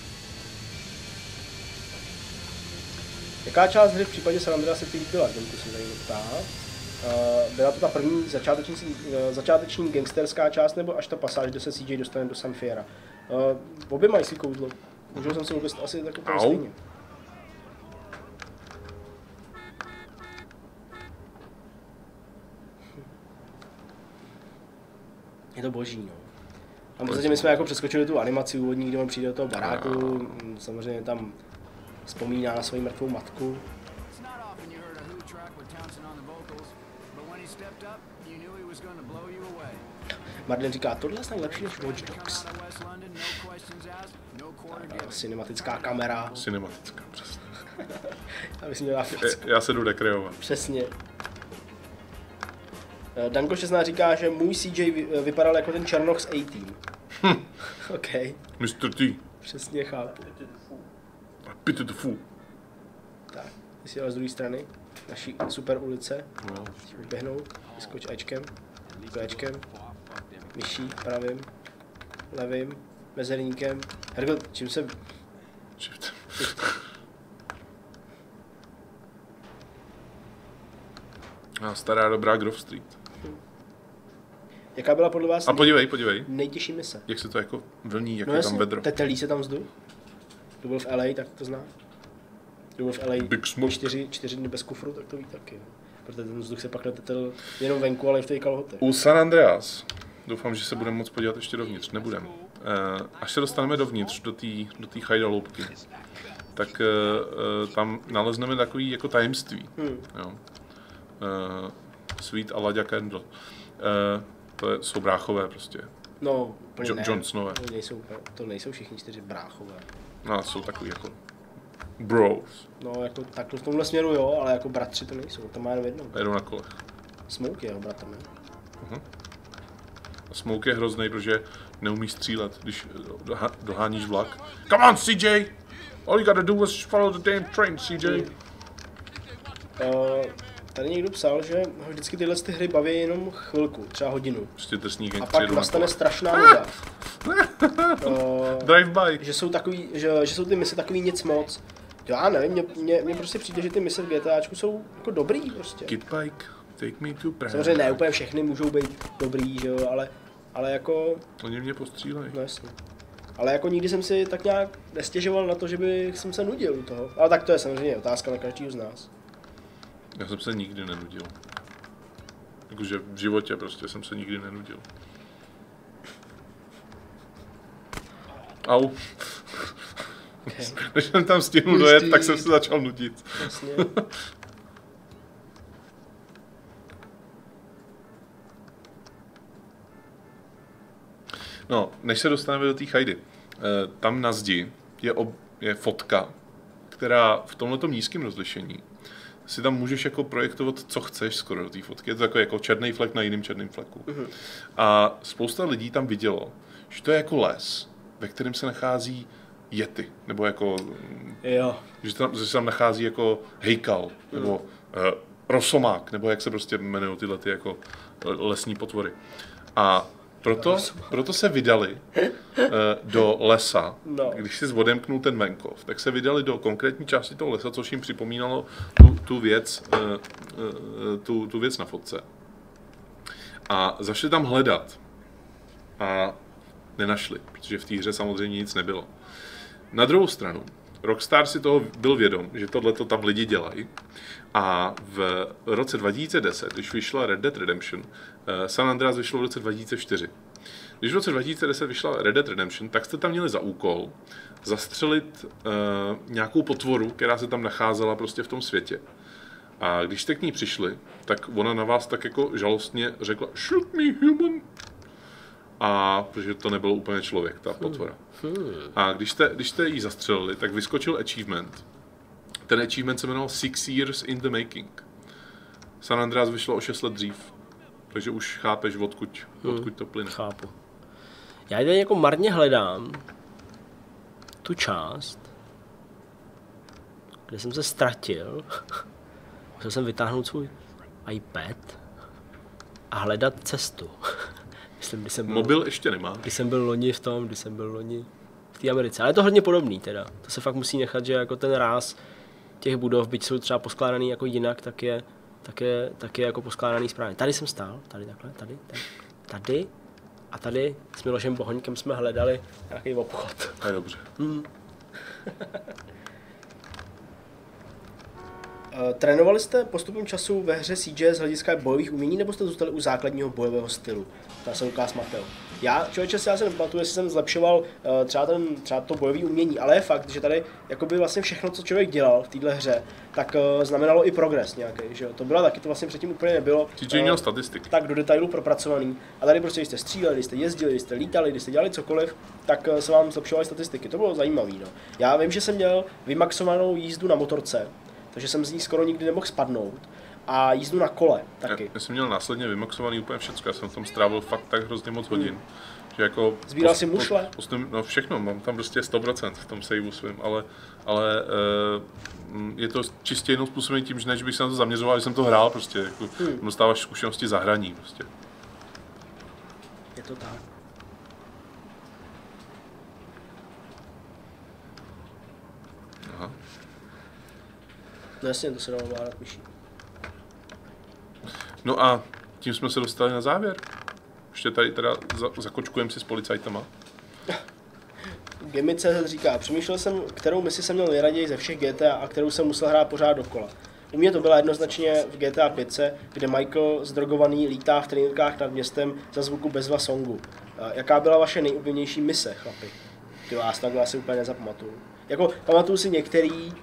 Jaká část hry v případě San Andreas se ti líbila, když se tady ptá? Uh, byla to ta první začáteční, uh, začáteční gangsterská část, nebo až ta pasáž, kde se C J dostane do San Fiera? Uh, obě mají si kouzlo. Můžu jsem si vůbec asi tak úplně stejně. Je to boží, no. A v podstatě my jsme jako přeskočili tu animaci úvodní, kdy on přijde do toho baráku, samozřejmě tam vzpomíná na svoji mrtvou matku. Martin říká, tohle je snad lepší než Watch Dogs. Cinematická kamera. Cinematická, přesně. Já bych si měl facku. Já se jdu dekreovat. Přesně. Danko šestnáct říká, že můj C J vypadal jako ten Černoch z A-Team. Hm. OK. mister T. Přesně chápu. Pity the fool. Tak, jsi jel z druhé strany naší super ulice. No. Vyběhnout, vyskoč Ečkem, Ečkem, myší pravým, levým, mezerníkem. Hergo, čím se... Shift. A stará dobrá Grove Street. Hm. Jaká byla podle vás A podívej, podívej. nejtěžší mise? Jak se to jako vlní, jak no je jasně, tam vedro. Tetelí se tam vzduch. Kdo byl v L A, tak to zná. Kdyby v L A čtyři, čtyři dny bez kufru, tak to ví taky. No. Protože ten vzduch se pak netetel jenom venku, ale i v těch kalhotech. U San Andreas, doufám, že se budeme moc podívat ještě dovnitř, nebudeme. Až se dostaneme dovnitř, do té do té chajdaloupky, tak uh, tam nalezneme takový jako tajemství. Hmm. Jo. Uh, Sweet a Laďa Kendall. Uh, to je, jsou bráchové prostě. No, jo, ne. Jon Snow. To nejsou, to nejsou všichni čtyři bráchové. No, jsou takový jako bros. No, jako tak v tomhle směru jo, ale jako bratři to nejsou, to má jenom jednou. Jedou na kolech. Smokey je jeho bratr, ne? Uh-huh. A Smokey je hrozný, protože neumí střílet, když doha- doháníš vlak. Come on, C J! All you gotta do is follow the damn train, C J! Hmm. Uh, tady někdo psal, že ho vždycky tyhle ty hry baví jenom chvilku, třeba hodinu. Prostě drsník, a pak nastane strašná nuda. uh, Drive-by. Že jsou takový, že, že jsou ty mise takový nic moc. Já nevím, mně, mně, mně prostě přijde, že ty mise v GTAčku jsou jako dobrý prostě. Kid Bike, take me to Prague. Samozřejmě ne úplně všechny můžou být dobrý, že jo, ale, ale jako... Oni mě postřílejí. No jasně. Ale jako nikdy jsem si tak nějak nestěžoval na to, že bych jsem se nudil u toho. Ale tak to je samozřejmě otázka na každého z nás. Já jsem se nikdy nenudil. Jakože v životě prostě jsem se nikdy nenudil. Au. Okay. Když jsem tam stihnul dojet, tak jsem se začal nudit. Jasně. No, než se dostaneme do té chajdy, tam na zdi je, ob, je fotka, která v tomhletom nízkém rozlišení si tam můžeš jako projektovat, co chceš skoro do té fotky. Je to takový jako černý flek na jiném černém fleku. Uh-huh. A spousta lidí tam vidělo, že to je jako les, ve kterém se nachází Yeti, nebo jako, jo. Že, tam, že se tam nachází jako hejkal, nebo uh, rosomák, nebo jak se prostě jmenují tyhle ty jako lesní potvory. A proto, proto se vydali uh, do lesa, no. Když si odemknul ten venkov, tak se vydali do konkrétní části toho lesa, což jim připomínalo tu, tu, věc, uh, uh, tu, tu věc na fotce. A zašli tam hledat a nenašli, protože v té hře samozřejmě nic nebylo. Na druhou stranu, Rockstar si toho byl vědom, že tohleto tam lidi dělají. A v roce dva tisíce deset, když vyšla Red Dead Redemption, San Andreas vyšlo v roce dva tisíce čtyři. Když v roce dva tisíce deset vyšla Red Dead Redemption, tak jste tam měli za úkol zastřelit uh, nějakou potvoru, která se tam nacházela prostě v tom světě. A když jste k ní přišli, tak ona na vás tak jako žalostně řekla "Shoot me, human!" A protože to nebylo úplně člověk, ta potvora. A když jste, když jste jí zastřelili, tak vyskočil achievement. Ten achievement se jmenoval Six Years in the Making. San Andreas vyšlo o šest let dřív. Takže už chápeš, odkud, odkud to plyne. Chápu. Já tady jako marně hledám tu část, kde jsem se ztratil. Musel jsem vytáhnout svůj iPad a hledat cestu. Myslím, když jsem byl, Mobil ještě nemá. Když jsem byl loni v tom, když jsem byl loni v té Americe. Ale je to hodně podobný teda. To se fakt musí nechat, že jako ten ráz těch budov, byť jsou třeba poskládaný jako jinak, tak je, tak je, tak je jako poskládaný správně. Tady jsem stál, tady takhle, tady, tady, tady a tady s Milošem Bohoňkem jsme hledali nějaký obchod. To je dobře. Hmm. Uh, trénovali jste postupem času ve hře C J z hlediska bojových umění, nebo jste zůstali u základního bojového stylu? Já jsem Lukáš Mateo. Já, člověče, si já se nepamatuju, jestli jsem zlepšoval uh, třeba, ten, třeba to bojové umění, ale je fakt, že tady jakoby vlastně všechno, co člověk dělal v této hře, tak uh, znamenalo i progres nějaký, že jo? To bylo taky, to vlastně předtím úplně nebylo. C J měl uh, statistiky. Tak do detailu propracovaný. A tady prostě, když jste stříleli, když jste jezdili, když jste lítali, když jste dělali cokoliv, tak uh, se vám zlepšovaly statistiky. To bylo zajímavé. No. Já vím, že jsem měl vymaxovanou jízdu na motorce, takže jsem z ní skoro nikdy nemohl spadnout. A jízdu na kole taky. Já, já jsem měl následně vymaxovaný úplně všechno, já jsem v tom strávil fakt tak hrozně moc hodin. Hmm. Že jako Sbíral si mušle? Post, post, no všechno, mám tam prostě sto procent v tom saveu svým, ale, ale uh, je to čistě jenom způsobem tím, že než bych se na to zaměřoval, že jsem to hrál prostě, jako hmm. dostáváš zkušenosti za hraní prostě. Je to tak. Aha. No jasně, to se dá ovládat myší. No a tím jsme se dostali na závěr. Ještě tady teda za, zakočkujeme si s policajtama. Gamey tečka cé zet říká, přemýšlel jsem, kterou misi jsem měl nejraději ze všech G T A a kterou jsem musel hrát pořád dokola. U mě to byla jednoznačně v G T A pět, kde Michael zdrogovaný lítá v tréninkách nad městem za zvuku bezva songu. Jaká byla vaše nejoblíbenější mise, chlapi? Ty vás takhle asi úplně nezapamatuju. Jako, pamatuju si některý, uh,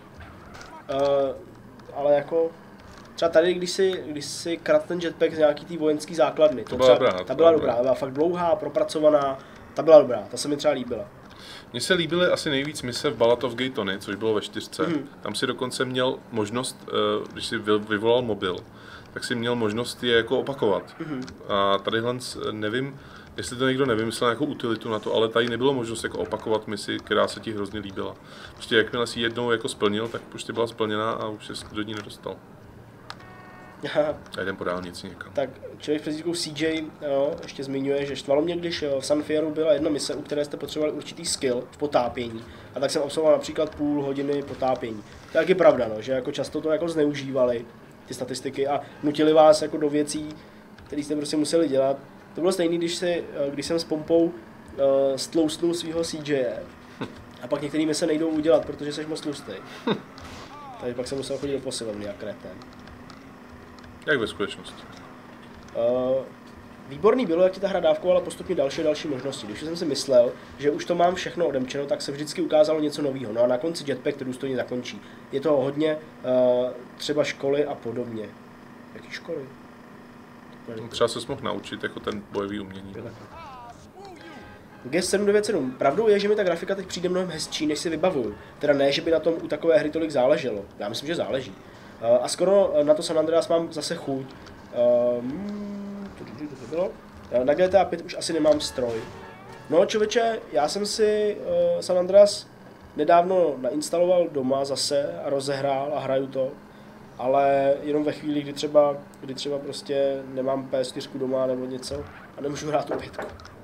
ale jako... Třeba tady, když si, když si kradl ten jetpack z nějaký tý vojenský základny, to to byla třeba, dobrá, ta byla dobrá, byla fakt dlouhá, propracovaná, ta byla dobrá, ta se mi třeba líbila. Mně se líbily asi nejvíc mise v Ballad of Gay Tony, což bylo ve čtyřce. Mm. Tam si dokonce měl možnost, když si vyvolal mobil, tak si měl možnost je jako opakovat. Mm. A tadyhle nevím, jestli to někdo nevymyslel nějakou utilitu na to, ale tady nebylo možnost jako opakovat misi, která se ti hrozně líbila. Prostě jakmile si jednou jako splnil, tak prostě byla splněná a už se do ní nedostal. A jdem po dálnici někam. Tak člověk před říkou C J no, ještě zmiňuje, že štvalo mě, když v San Fierru byla jedna mise, u které jste potřebovali určitý skill v potápění. A tak jsem absolvoval například půl hodiny potápění. To je pravda, no, že jako často to jako zneužívali, ty statistiky, a nutili vás jako do věcí, které jste prostě museli dělat. To bylo stejné, když, si, když jsem s pompou uh, stloustnul svého C J. A pak některé mise nejdou udělat, protože jsi moc tlustý. Takže pak jsem musel chodit do posilovny a kreten. Jak ve skutečnosti. Uh, výborný bylo, jak ti ta hra dávkovala postupně další a další možnosti. Když jsem si myslel, že už to mám všechno odemčeno, tak se vždycky ukázalo něco nového. No a na konci jetpack to důstojně zakončí. Je to hodně uh, třeba školy a podobně. Jaký školy? No, třeba se mohl naučit jako ten bojový umění. G sedm devět sedm. Pravdou je, že mi ta grafika teď přijde mnohem hezčí, než si vybavuju. Teda ne, že by na tom u takové hry tolik záleželo. Já myslím, že záleží. Uh, a skoro na to San Andreas mám zase chuť. Uh, mm, to bylo. Uh, na G T A pět už asi nemám stroj. No člověče, já jsem si uh, San Andreas nedávno nainstaloval doma zase a rozehrál a hraju to. Ale jenom ve chvíli, kdy třeba, kdy třeba prostě nemám P čtyři doma nebo něco a nemůžu hrát tu pětku.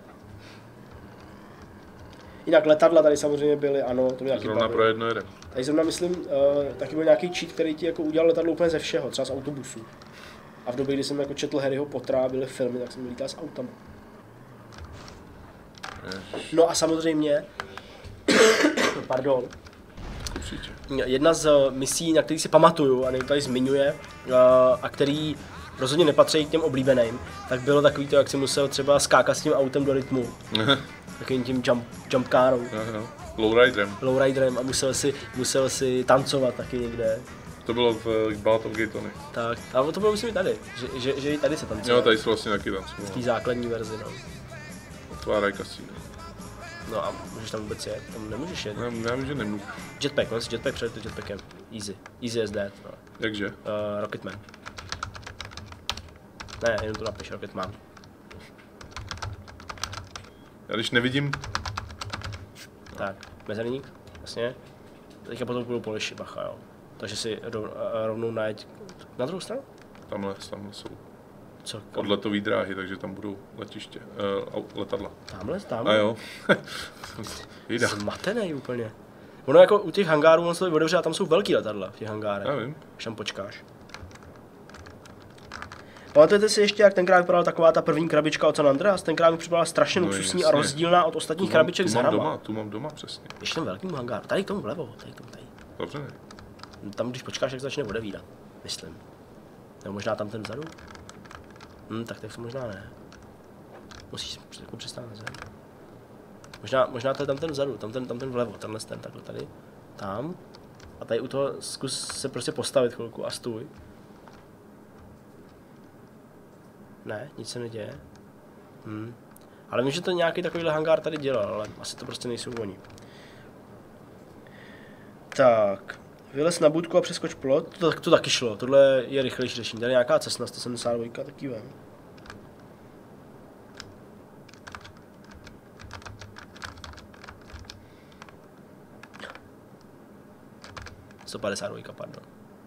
Jinak letadla tady samozřejmě byly, ano, to mě taky Zrovna pro jedno jeden. Tady zrovna myslím, uh, taky byl nějaký cheat, který ti jako udělal letadlo úplně ze všeho, třeba z autobusu. A v době, kdy jsem jako četl Harryho Pottera, byly filmy, tak jsem lítal s autama. Ježiš. No a samozřejmě, pardon, Určitě. Jedna z misí, na který si pamatuju a někdo tady zmiňuje, uh, a který rozhodně nepatří k těm oblíbeným, tak bylo takový to, jak si musel třeba skákat s tím autem do rytmu. Takovým tím jump, jump carou. Lowriderem. Lowriderem a musel si, musel si tancovat taky někde. To bylo v Ballad of Gay Tony. Tak, ale to bylo myslím i tady, že, že, že i tady se tancuje. Jo, tady se vlastně taky tancuje. V té základní verzi, no. Otváraj kasíno. No a můžeš tam vůbec jet, tam nemůžeš jet. Já, já vím, že nemůžu. Jetpack, no, jetpack před jetpackem. Easy. Easy as that, no. Jakže? Uh, Rocketman. Ne, jenom to napiš, Rocketman. Já když nevidím... Tak, mezerník, jasně. Teďka potom budou poliši, bacha, jo. Takže si rov, rovnou najeď na druhou stranu? Tamhle, tamhle jsou. Co? Odletové dráhy, takže tam budou letiště, uh, letadla. Tamhle, tamhle? A jo. Jde. Zmatenej úplně. Ono jako u těch hangárů, on se to otevře a tam jsou velký letadla v těch hangárech. Já vím. Když tam počkáš. Pamatujete si ještě, jak tenkrát vypadala taková ta první krabička od San Andreas? Tenkrát mi připadala strašně no luxusní jasně. a rozdílná od ostatních tu krabiček mám, s tu mám hrama. doma, tu mám doma, přesně. Ještě ten velký hangár, tady k tomu vlevo, tady k tomu tady. Dobře ne. Tam když počkáš, tak začne odevírat, myslím. Nebo možná tam ten vzadu? Hm, tak to možná ne. Musíš jako přistát na zem. Možná, možná to je tam ten vzadu, tam ten, tam ten vlevo, tenhle ten, takhle tady. Tam. A tady u toho zkus se prostě postavit chvilku a stůj. Ne, nic se neděje. Hm. Ale vím, že to nějaký takovýhle hangár tady dělal, ale asi to prostě nejsou oni. Tak. Vylez na budku a přeskoč plot, to, to taky šlo, tohle je rychlejší řešení, tady je nějaká Cessna sto sedmdesát dva, taky vem. sto padesát dva, pardon.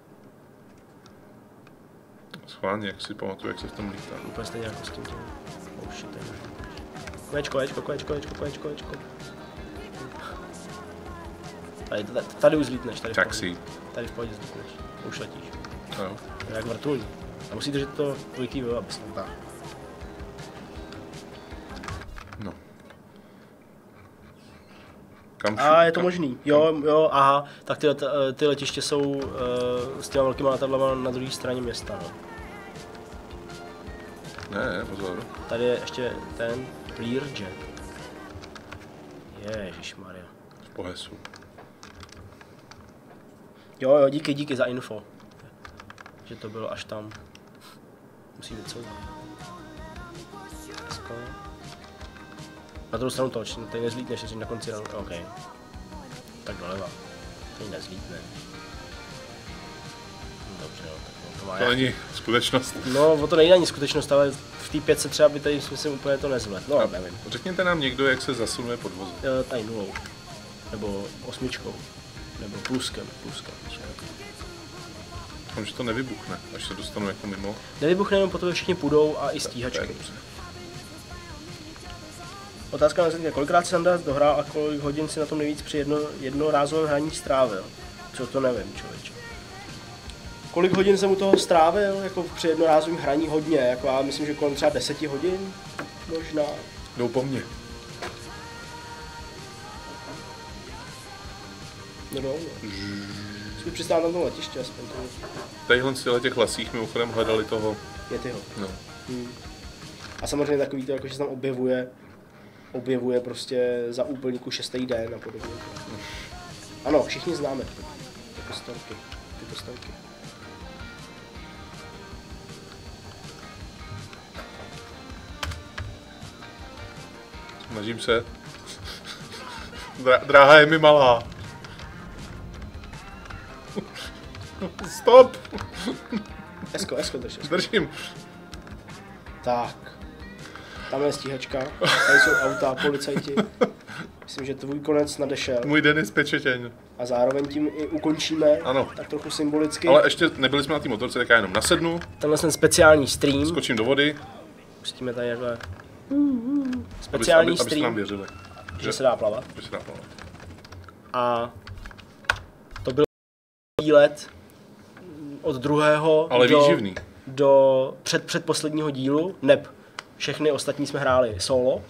Schválně, jak si pamatuju, jak se v tom lítá. Úplně stejně jako s tím tím. Oh shit, tady. Kolečko, kolečko, kolečko, kolečko, kolečko, kolečko. Tady, tady, tady už zlítneš, tady v Taxi. pohodě. Tady v pohodě zlítneš, už letíš. No. Jak vrtulník. A musí držet to dvojitý vy, aby se tam tak. No. Kam A je to kam, možný. Jo, jo, aha. Tak ty, let- ty letiště jsou uh, s těma velkýma letadlama na druhé straně města, no. Ne, ne, pozor. Tady je ještě ten Learjet. Ježišmarja. V Pohesu. Jo, jo, díky, díky za info. Že to bylo až tam. Musím jít co? Hezko. Na druhou stranu to, tady nezlítneš, jestli na konci ranu. OK. Tak doleva. Tady nezlítne. Dobře, jo, tak to má To jak... není skutečnost. No, o to nejde ani skutečnost, ale v té pětce třeba by tady myslím úplně to nezvled. No, nevím. Řekněte nám někdo, jak se zasunuje podvozu. Jo, tady nulou. Nebo osmičkou. Nebo pluskem, pluskem. Doufám, že to nevybuchne, až se dostanu jako mimo. Nevybuchne, jenom potom všichni půjdou a i To je stíhačky. dobře. Otázka na zvědě, kolikrát si Sandra dohrál a kolik hodin si na tom nejvíc při jedno, jednorázovém hraní strávil? Co to nevím, člověče. Kolik hodin jsem u toho strávil, jako při jednorázovém hraní hodně, jako já myslím, že kolem třeba deseti hodin, možná. Jdou po mně. No, no, no. Zkus přistát na tom letiště, aspoň to Tadyhle z těch lesích mimochodem hledali toho. je tyho. No. Hmm. A samozřejmě takový to, jako, že se tam objevuje, objevuje prostě za úplníku šestý den a podobně. Ano, všichni známe ty postorky, ty postorky. Snažím se. Dra- dráha je mi malá. Stop! Esko, esko drž, esko. Držím. Tak. Tam je stíhačka, tady jsou auta, policajti. Myslím, že tvůj konec nadešel. Můj den je spečetěn. A zároveň tím i ukončíme, Ano. tak trochu symbolicky, Ale ještě nebyli jsme na té motorce, tak já jenom nasednu, tenhle ten speciální stream. skočím do vody, Pustíme tady takhle aby, speciální aby, aby se nám stream, věřili. že se dá plavat. Že se dá plavat. A to byl výlet od druhého Ale do, výživný. do před, předposledního dílu, neb všechny ostatní jsme hráli solo, uh,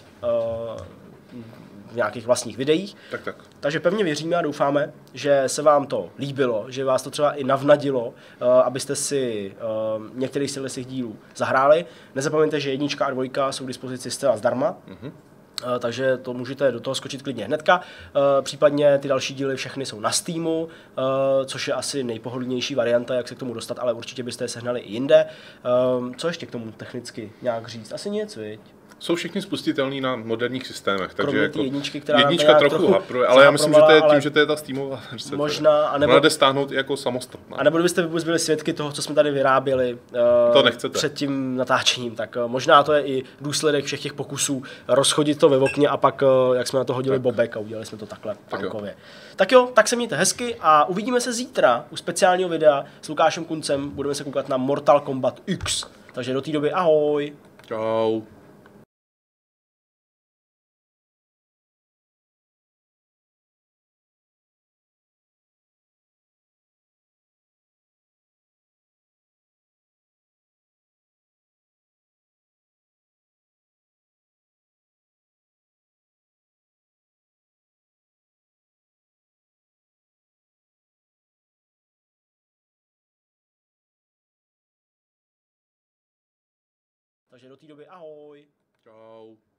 v nějakých vlastních videích. Tak, tak. Takže pevně věříme a doufáme, že se vám to líbilo, že vás to třeba i navnadilo, uh, abyste si uh, některý z těch dílů zahráli. Nezapomeňte, že jednička a dvojka jsou k dispozici zcela zdarma, Mhm. uh, takže to můžete do toho skočit klidně hnedka. Uh, případně ty další díly všechny jsou na Steamu, uh, což je asi nejpohodlnější varianta, jak se k tomu dostat, ale určitě byste je sehnali i jinde. Uh, co ještě k tomu technicky nějak říct? Asi nic, viď? Jsou všichni spustitelný na moderních systémech, takže Kromě jako té jedničky, která jednička nám trochu trochu hapruje, ale já myslím, že to je zahaprovala, tím, že to je ta Steamová verze. možná, anebo- Ona jde stáhnout i jako samostatná. A nebo kdybyste vůbec byli svědky toho, co jsme tady vyráběli uh, To nechcete. před tím natáčením, tak uh, možná to je i důsledek všech těch pokusů rozchodit to ve okně a pak, uh, jak jsme na to hodili Tak. bobek a udělali jsme to takhle Tak jo. punkově. Tak jo, tak se mějte hezky a uvidíme se zítra u speciálního videa s Lukášem Kuncem. Budeme se koukat na Mortal Kombat X. Takže do té doby ahoj. Čau. Takže do té doby ahoj. Čau.